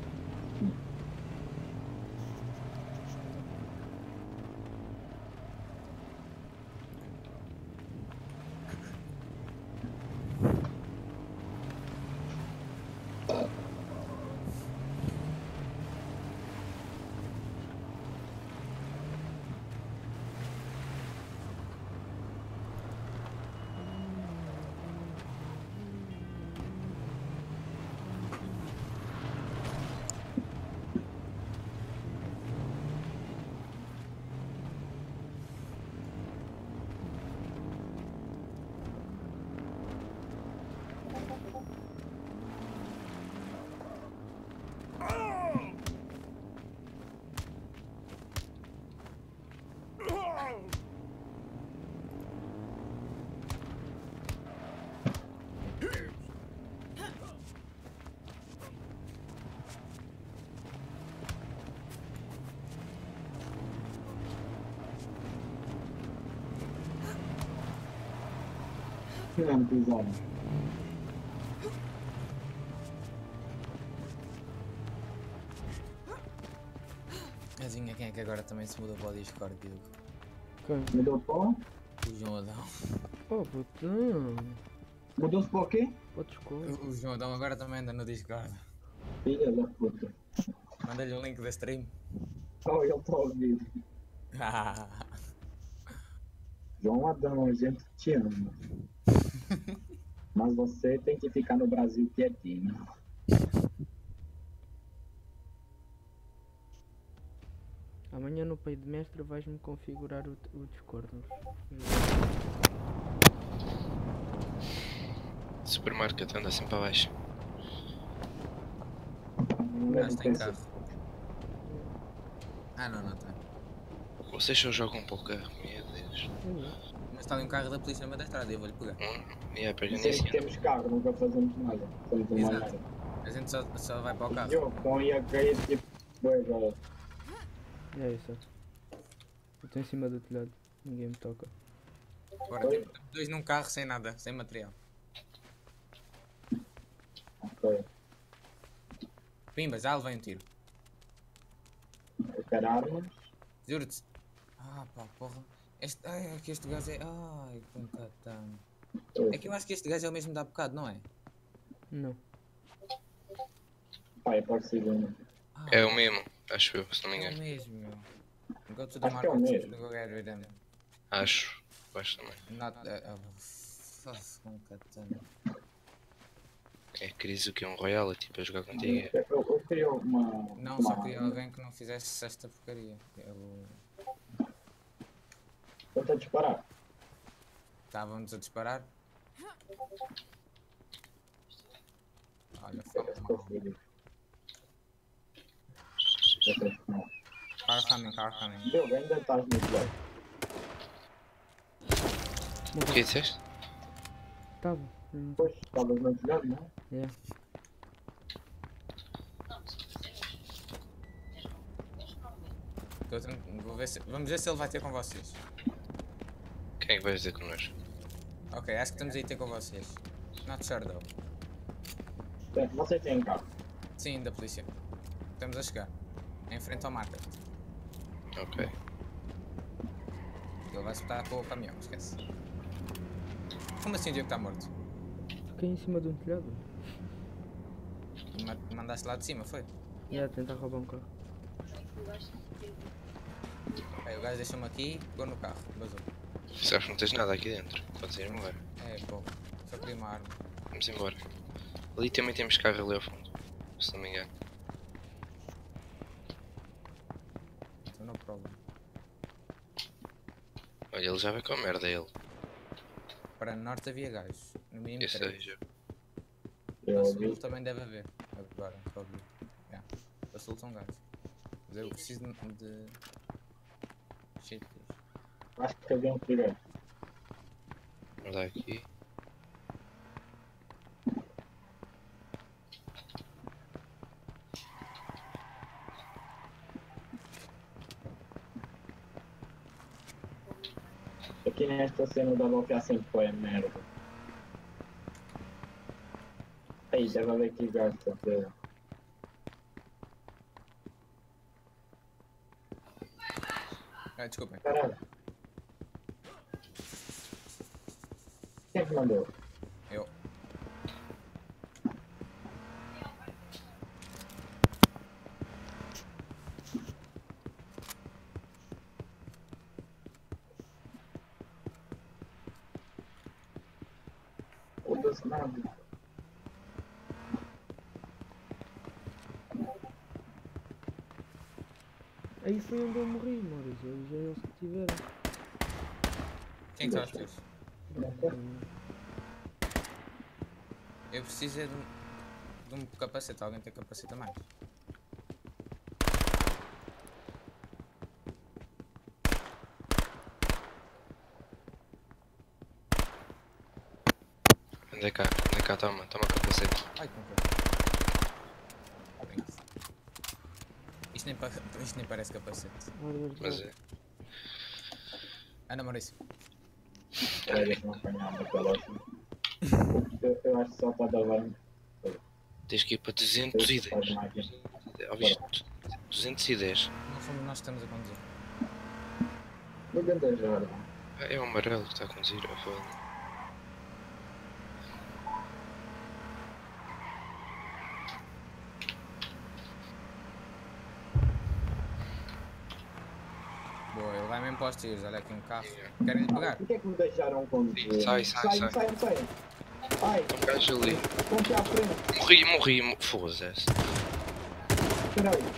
Não, pisado. Adivinha quem é que agora também se mudou para o Discord, Diogo? Quem? Mudou para o? O João Adão. Oh putão. Mudou-se para o quê? Podes escolher. O o João Adão agora também anda no Discord. Filha da puta. Manda-lhe o link da stream. Oh, ele está a ouvir. João Adão, a gente te ama. Mas você tem que ficar no Brasil quietinho. Amanhã no Pai de Mestre vais-me configurar o, o Discord. Supermarket anda sempre para baixo. Ah, está em carro. Ah, não, não tem. Vocês só jogam para o carro, meu Deus. Mas está ali um carro da polícia no meio da estrada, eu vou-lhe pegar. Hum, e é para Não sei nisso. se temos carro, nunca fazemos nada. Somos uma Exato. merda. A gente só, só vai para o carro. Eu com ia cair tipo. Pois, olha. É isso. Eu estou em cima do telhado. Ninguém me toca. Agora temos dois num carro sem nada, sem material. Ok. Pimba, já levei um tiro. Eu quero armas. Juro-te. Ah pá, porra. Este, ai, é que este gajo é. Ai, pancatão. É que eu acho que este gajo é o mesmo da há bocado, não é? Não. Pá, é parecido, né? Ah, É o mesmo, acho eu, se não me é o engano. mesmo, meu. Go to the Acho que é o market mesmo. to go get them. Acho, acho também. Not. Uh, uh, fuck, pancatão. É crise o que é um Royal, é tipo a jogar contigo. Eu, eu, eu queria uma. Não, uma só queria arma. alguém que não fizesse esta porcaria. Eu. Eu estou a disparar. Estávamos a disparar. Olha, Eu fuck. estou fodido. Eu estou fodido. Car coming, car coming. Deu, ainda estás no telhado. O que disseste? Tava. Hum, Pois, estavas no telhado, não? É. Tô tentando- vou ver se- Vamos ver se ele vai ter com vocês. Quem é que vais dizer connosco? Ok, acho que estamos aí ter com vocês. Not sure though. Bem, vocês têm carro. Sim, da polícia. Estamos a chegar. Em frente ao market. Ok. Ele vai espetar com o caminhão, esquece. Como assim o Diego está morto? Fiquei em cima de um telhado. Ma- Mandaste lá de cima, foi? E a tentar roubar um carro. Aí o gajo deixou-me aqui, pegou no carro, vazou. Sabes que não tens nada aqui dentro. Podes ir embora. É, pô, só queria uma arma. Vamos embora. Ali também temos carro ali ao fundo. Se não me engano. Então não problema. Olha, ele já vai com a merda, ele. Para norte havia gajos, no mínimo Esse três. aí já. Eu Para ouvi. sul também deve haver. Agora, para ouvir. Yeah. Para sul são gajos. Mas eu preciso de... de... Shit. Acho que havia um tiro. Vamos dar aqui. Aqui nesta cena da boca sempre foi a merda. Aí, deve haver aqui gajo, certeza. Ah, desculpem. Caralho. Quem é que mandou? Eu. Foda-se nada. Aí foi onde eu morri, Maurício. Aí já eles que tiveram. Quem são os teus? Hum, Eu preciso é de um, de um capacete. Alguém tem capacete a mais? Anda cá, anda cá, toma, toma o capacete. Ai, como que Obrigado. Isto nem, pa- isto nem parece capacete. olha, Mas é. Ana Maurício. Eles não apanharam pela eu, eu acho que só para dar banho. Tens que ir para duzentos e dez. máquinas. Ouviste? duzentos e dez. Não fomos nós que estamos a conduzir. No dentro da jarda. É o amarelo que está a conduzir, é foda. Boa, ele vai mesmo para os tiros. Olha aqui um carro. Querem lhe pegar? Por que é que me deixaram conduzir? Sai, sai, Saiam, sai. saiam, saiam. Ai, Um gajo ali. estão aqui à frente. Morri, morri, mo- foda-se. Espera aí.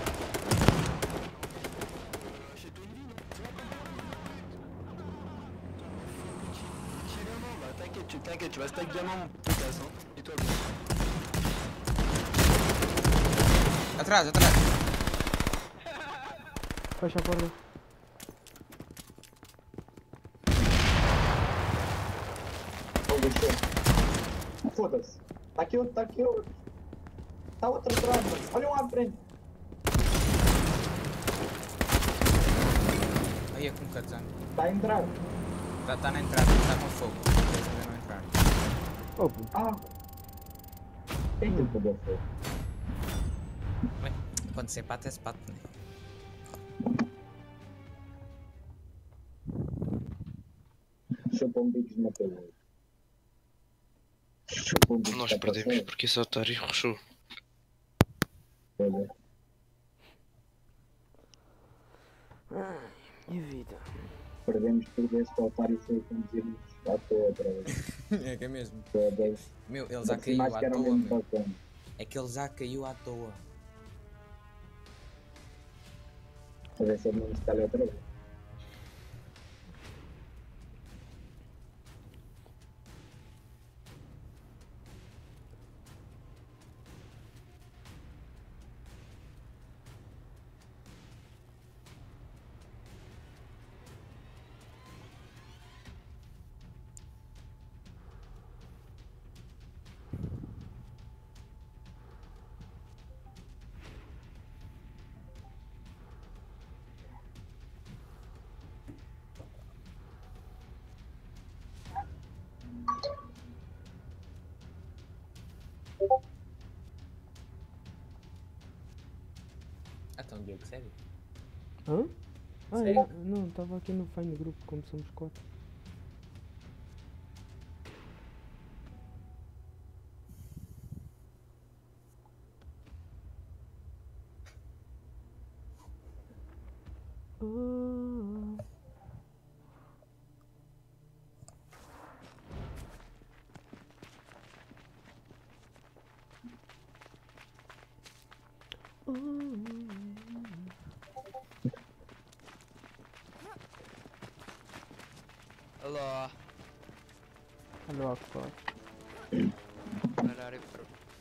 T'inquiète, tu t'inquiète, tu vas stack diamant de toute façon. Et toi, bon. Atrás, atrás. fecha a porta. Holy shit. Foda-se. Tá aqui outro, tá aqui outro. Tá outro atrás, mano. Olha um à frente. Aí é com katana. Tá a entrar. Está tá na entrada, está com fogo. Eles ainda não entraram. Oh, puto. Ah. Quem que pegou fogo? Ué, quando se empata, é se empata, né? Chupa um bico de matador. Chupa um bico Nós de perdemos matador. porque esse otário rushou. Olha, E vida. perdemos por vezes que o otário foi conduzir-nos à toa outra vez. É que é mesmo. Foda-se. Meu, ele já Assim, caiu mais à que era toa, mesmo meu. bacana. É que ele já caiu à toa. A ver se ele não nos calha outra vez. Diogo, sério? Hã? Ah, Sério? é? Não, estava aqui no Find Group, como somos quatro. Oh. Hello. Hello, Akbar. Where are you from?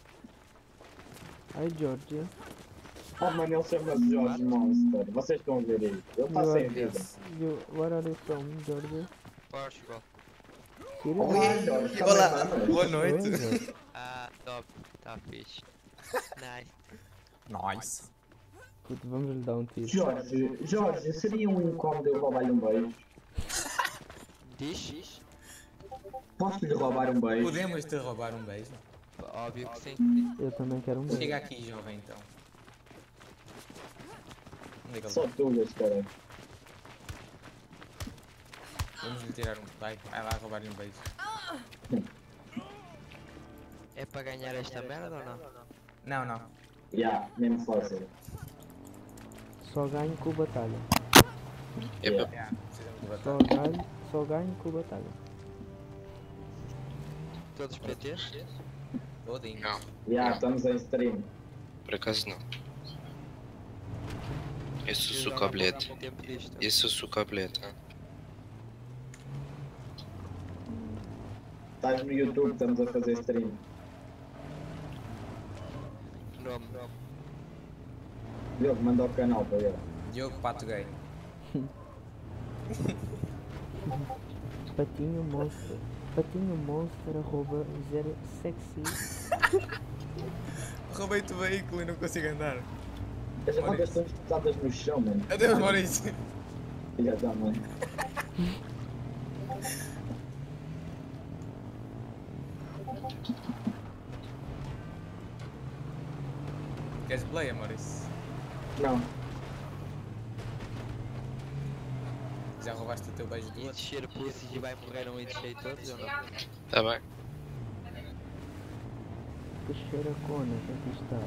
Hi, Georgia. Ah, mano, ele chama-se George Monster. Vocês estão a ver aí. Ele está You sem are- vida. Yes. You, where are you from, Georgia? Portugal. Serious? Olá, Jorge. também Olá, mamas. boa noite. Oi, George. Ah, top. Tá fixe. Nice. Nice. Puto, vamos lhe dar um tiro. Jorge, Jorge, seria um incómodo eu roubar-lhe um beijo? Diz? Posso-lhe roubar um beijo? Podemos te roubar um beijo? Óbvio que sim. Eu também quero um beijo. Chega aqui, jovem, então. Onde é que ele Só está? tugas, cara. Vamos lhe tirar um. Vai, vai lá roubar-lhe um beijo. É para ganhar esta merda ou não? Não, não. Já, mesmo fácil. Só ganho com batalha. É Yeah. para Yeah, precisamos de Só batalha. ganho, só ganho com batalha. Todos P Ts? Todinho. Não, Já, estamos em stream. por acaso não. Esse é o Eu seu já cablete. não tempo disto. Esse é o seu cablete. hein? Estás no YouTube, estamos a fazer stream. Nome. Diogo, manda ao canal para ele. Diogo Pato Gay. Patinho Monster. Patinho Monster, arroba zero sexy. Roubei-te o veículo e não consigo andar. As rodas estão espetadas no chão, mano. Adeus, Maurício. Já está, mano. Queres play, Maurício? Não. Já roubaste o teu beijo do E outro? descer pussies e vai morrer um e descer todos ou não? Tá bem. Que xeracona que aqui está.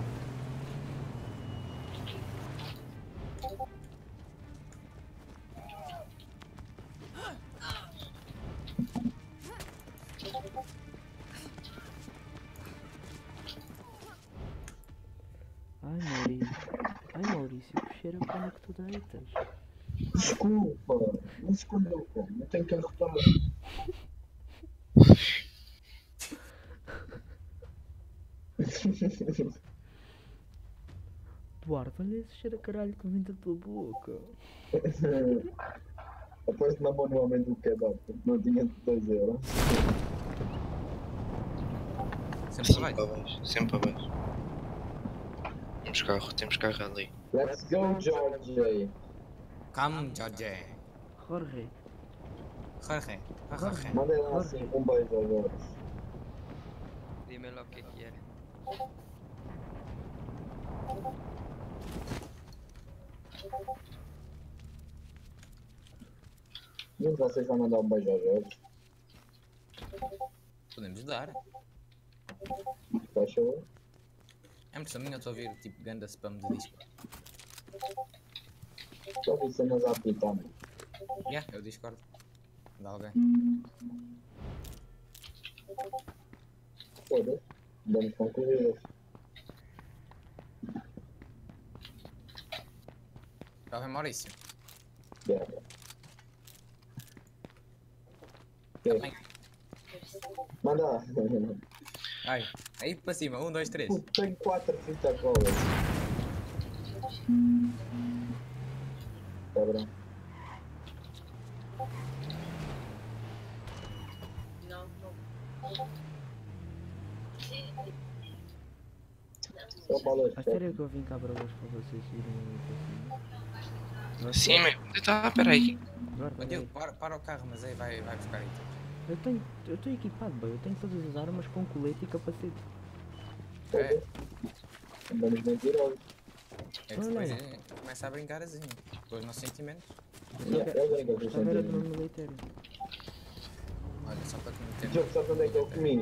Ai Maurício, ai Maurício, que xeracona que tu deitas. Desculpa, não se escondeu, pô. Não tenho que arrotar. Eduardo, olha esse xeracaralho que vem da tua boca. Depois na mão no homem do kebab, porque não tinha de dois euros. Sempre Sempre vai. para baixo. Sempre para baixo. Temos carro, temos carro ali. Let's go, George. Come, George. Jorge, Jorge. Jorge. Manda lá assim um beijo aos outros. Dime lo que quiere. Nenhum de vocês vai mandar um beijo aos outros. Podemos dar. Faz favor. É muito também eu estou a ouvir tipo ganda spam de disco. Só vi cenas a apitar, mano. Yeah, eu discordo. De alguém. Foda-se. Vamos concluir. Jovem Maurício. Yeah. Também. Manda. Ai, aí para cima. Um, dois, três. Puto, tenho quatro fita colas. Cabrão. Só balas. a sério que eu vim cá para hoje para vocês irem para cima? Sim, meu. Tá, peraí. Agora, Ô, peraí. Diogo, para, para o carro, mas aí vai, vai buscar aí. Eu tenho, eu estou equipado, bem, eu tenho todas as armas com colete e capacete. É. Andamos mentirosos. É que Olha depois aí. é- começa a brincar assim. Depois nos sentimentos. Yeah, eu lembro dos Estava era do meu sentimentos. militário. Olha, só para te meter. Diogo, sabes onde é que eu comi?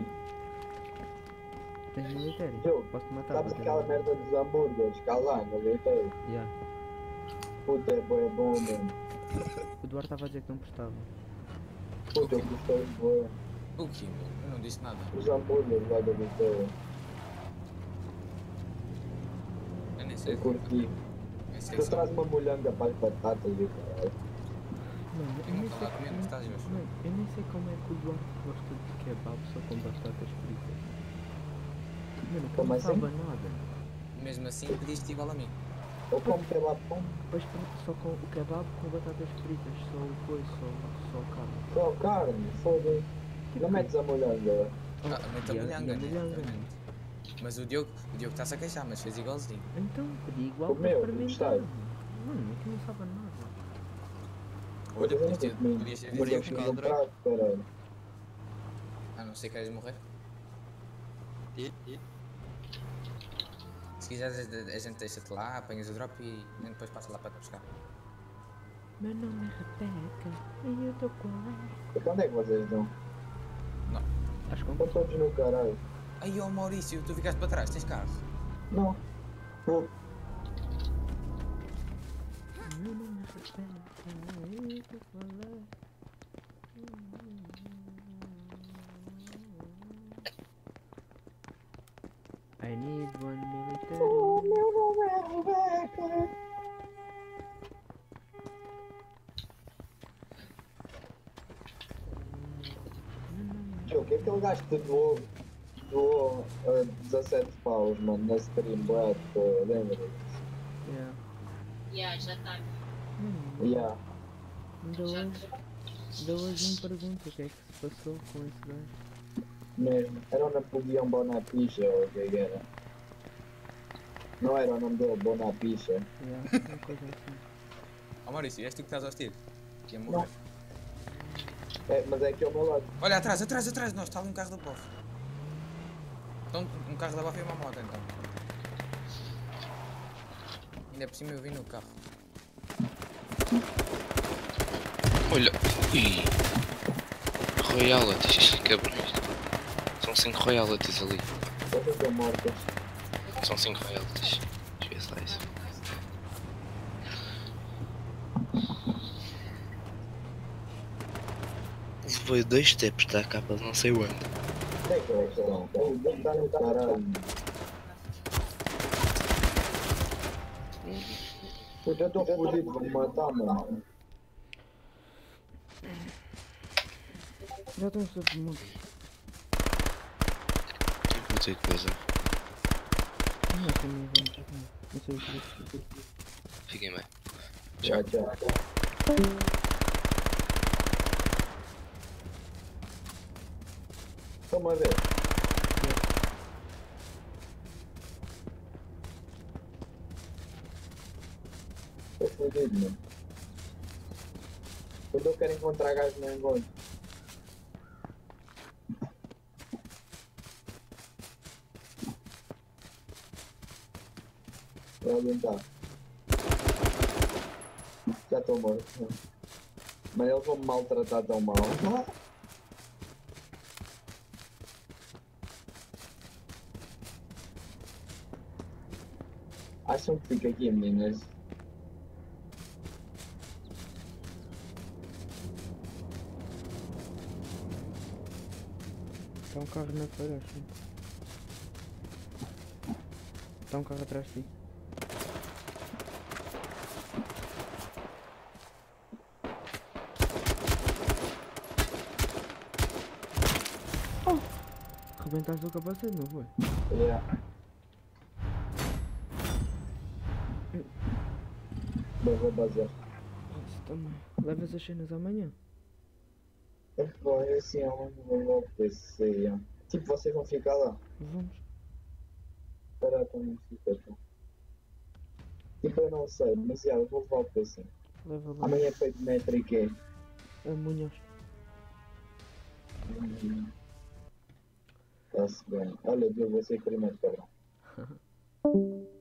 Tens militário? Diogo, Posso-te matar? sabes para aquela ter- merda dos hambúrgueres? Cá lá, no leiteiro. Yeah. Puta, é bom, é bom mesmo. O Duarte estava a dizer que não prestava. Puta, eu gostei de boa. O que, meu? Eu não disse nada. Os hambúrgueres lá do leiteiro. Eu nem sei. Eu curti. Nem sei Tu se traz uma molhanga para as batatas e o caralho. Mano, eu Eu nem nunca sei, lá comi nos Estados Unidos. mano, eu nem sei como é que o Duarte gosta de kebab só com batatas fritas. Mano, que Como não assim? sabe a nada. mesmo assim pediste igual a mim. Eu como kebab com Depois pronto, só com o kebab com batatas fritas, só o coisa, só, só carne. só carne, foda-se. Não metes a molhanga. Ah, muito a e a- molhanga, e a né? molhanga. Obviamente. Mas o Diogo, o Diogo está-se a queixar, mas fez igualzinho. Então, pedi igual para Comeu, experimentar. gostaste? Mano, aqui não sabe a nada. Olha, Eu podias nunca ter, comi. podias ter Mas dito eu eu fiz comi. um prato, caralho. A não ser que queres morrer. E, e, Se quiseres, a a gente deixa-te lá, apanhas o drop e depois passa lá para te buscar. Meu nome é Rebeca e eu tô com ela. E quando é que vocês estão? Acho que Estão todos no caralho. Aí, ó Maurício, tu ficaste para trás, tens carro. Não. Vou. meu nome é Rebeca e eu tô com ela. I need one military. Tio, o que é que ele gajo te doou? Doou uh, dezassete paus, mano, na stream, boa, lembra? Yeah. Yeah, já tá. Hum, Yeah. ainda hoje, ainda hoje me pergunto o que é que se passou com esse gajo. Mesmo. Era o Napoleão Bonapicha, ou o que é que era? Não era o nome dele, Bonapicha. Yeah, uma coisa assim. Ó Maurício, és tu que estás aos tiros. Que ia morrer. É, mas é aqui ao meu lado. Olha, atrás, atrás, atrás, nós está ali um carro da bof. Então, um carro da bof e uma moto então. Ainda por cima eu vim no carro. Olha, ui. Royalties, cabrões. São cinco royalties ali. Vocês estão mortas. São cinco royalties. Deixa eu ver se dá isso. Levei dois steps da capa de não sei onde. Onde é que eles estão? Deve estar no caralho. Puta, eu estou fodido, vou-me matar, mano. Já estão sobre muito. Vou ter que coisa. Não, também vamos já comer. Não sei o que é. Fiquem bem. Tchau, tchau. Toma a ver. Estou fodido, mano. Quando eu quero encontrar gajos, não encontro. Vou aguentar. Já estou morto. Mas eles vão me maltratar tão mal. Acham que fica aqui, meninas? Está um carro na feira, acho. Está um carro atrás de ti. Oh! Rebentaste o capacete, não foi? Yeah. Bem, vou basear. Isso também. Levas as cenas amanhã? Bom, esse é um novo P C. é. Tipo, vocês vão ficar lá. Vamos. Espera como fica. Então. Tipo, eu não sei, mas já, eu vou levar o P C. Leva lá. Amanhã é feito métrica. A Munhoz. Está-se bem. Olha, eu vou ser primeiro, cabrão.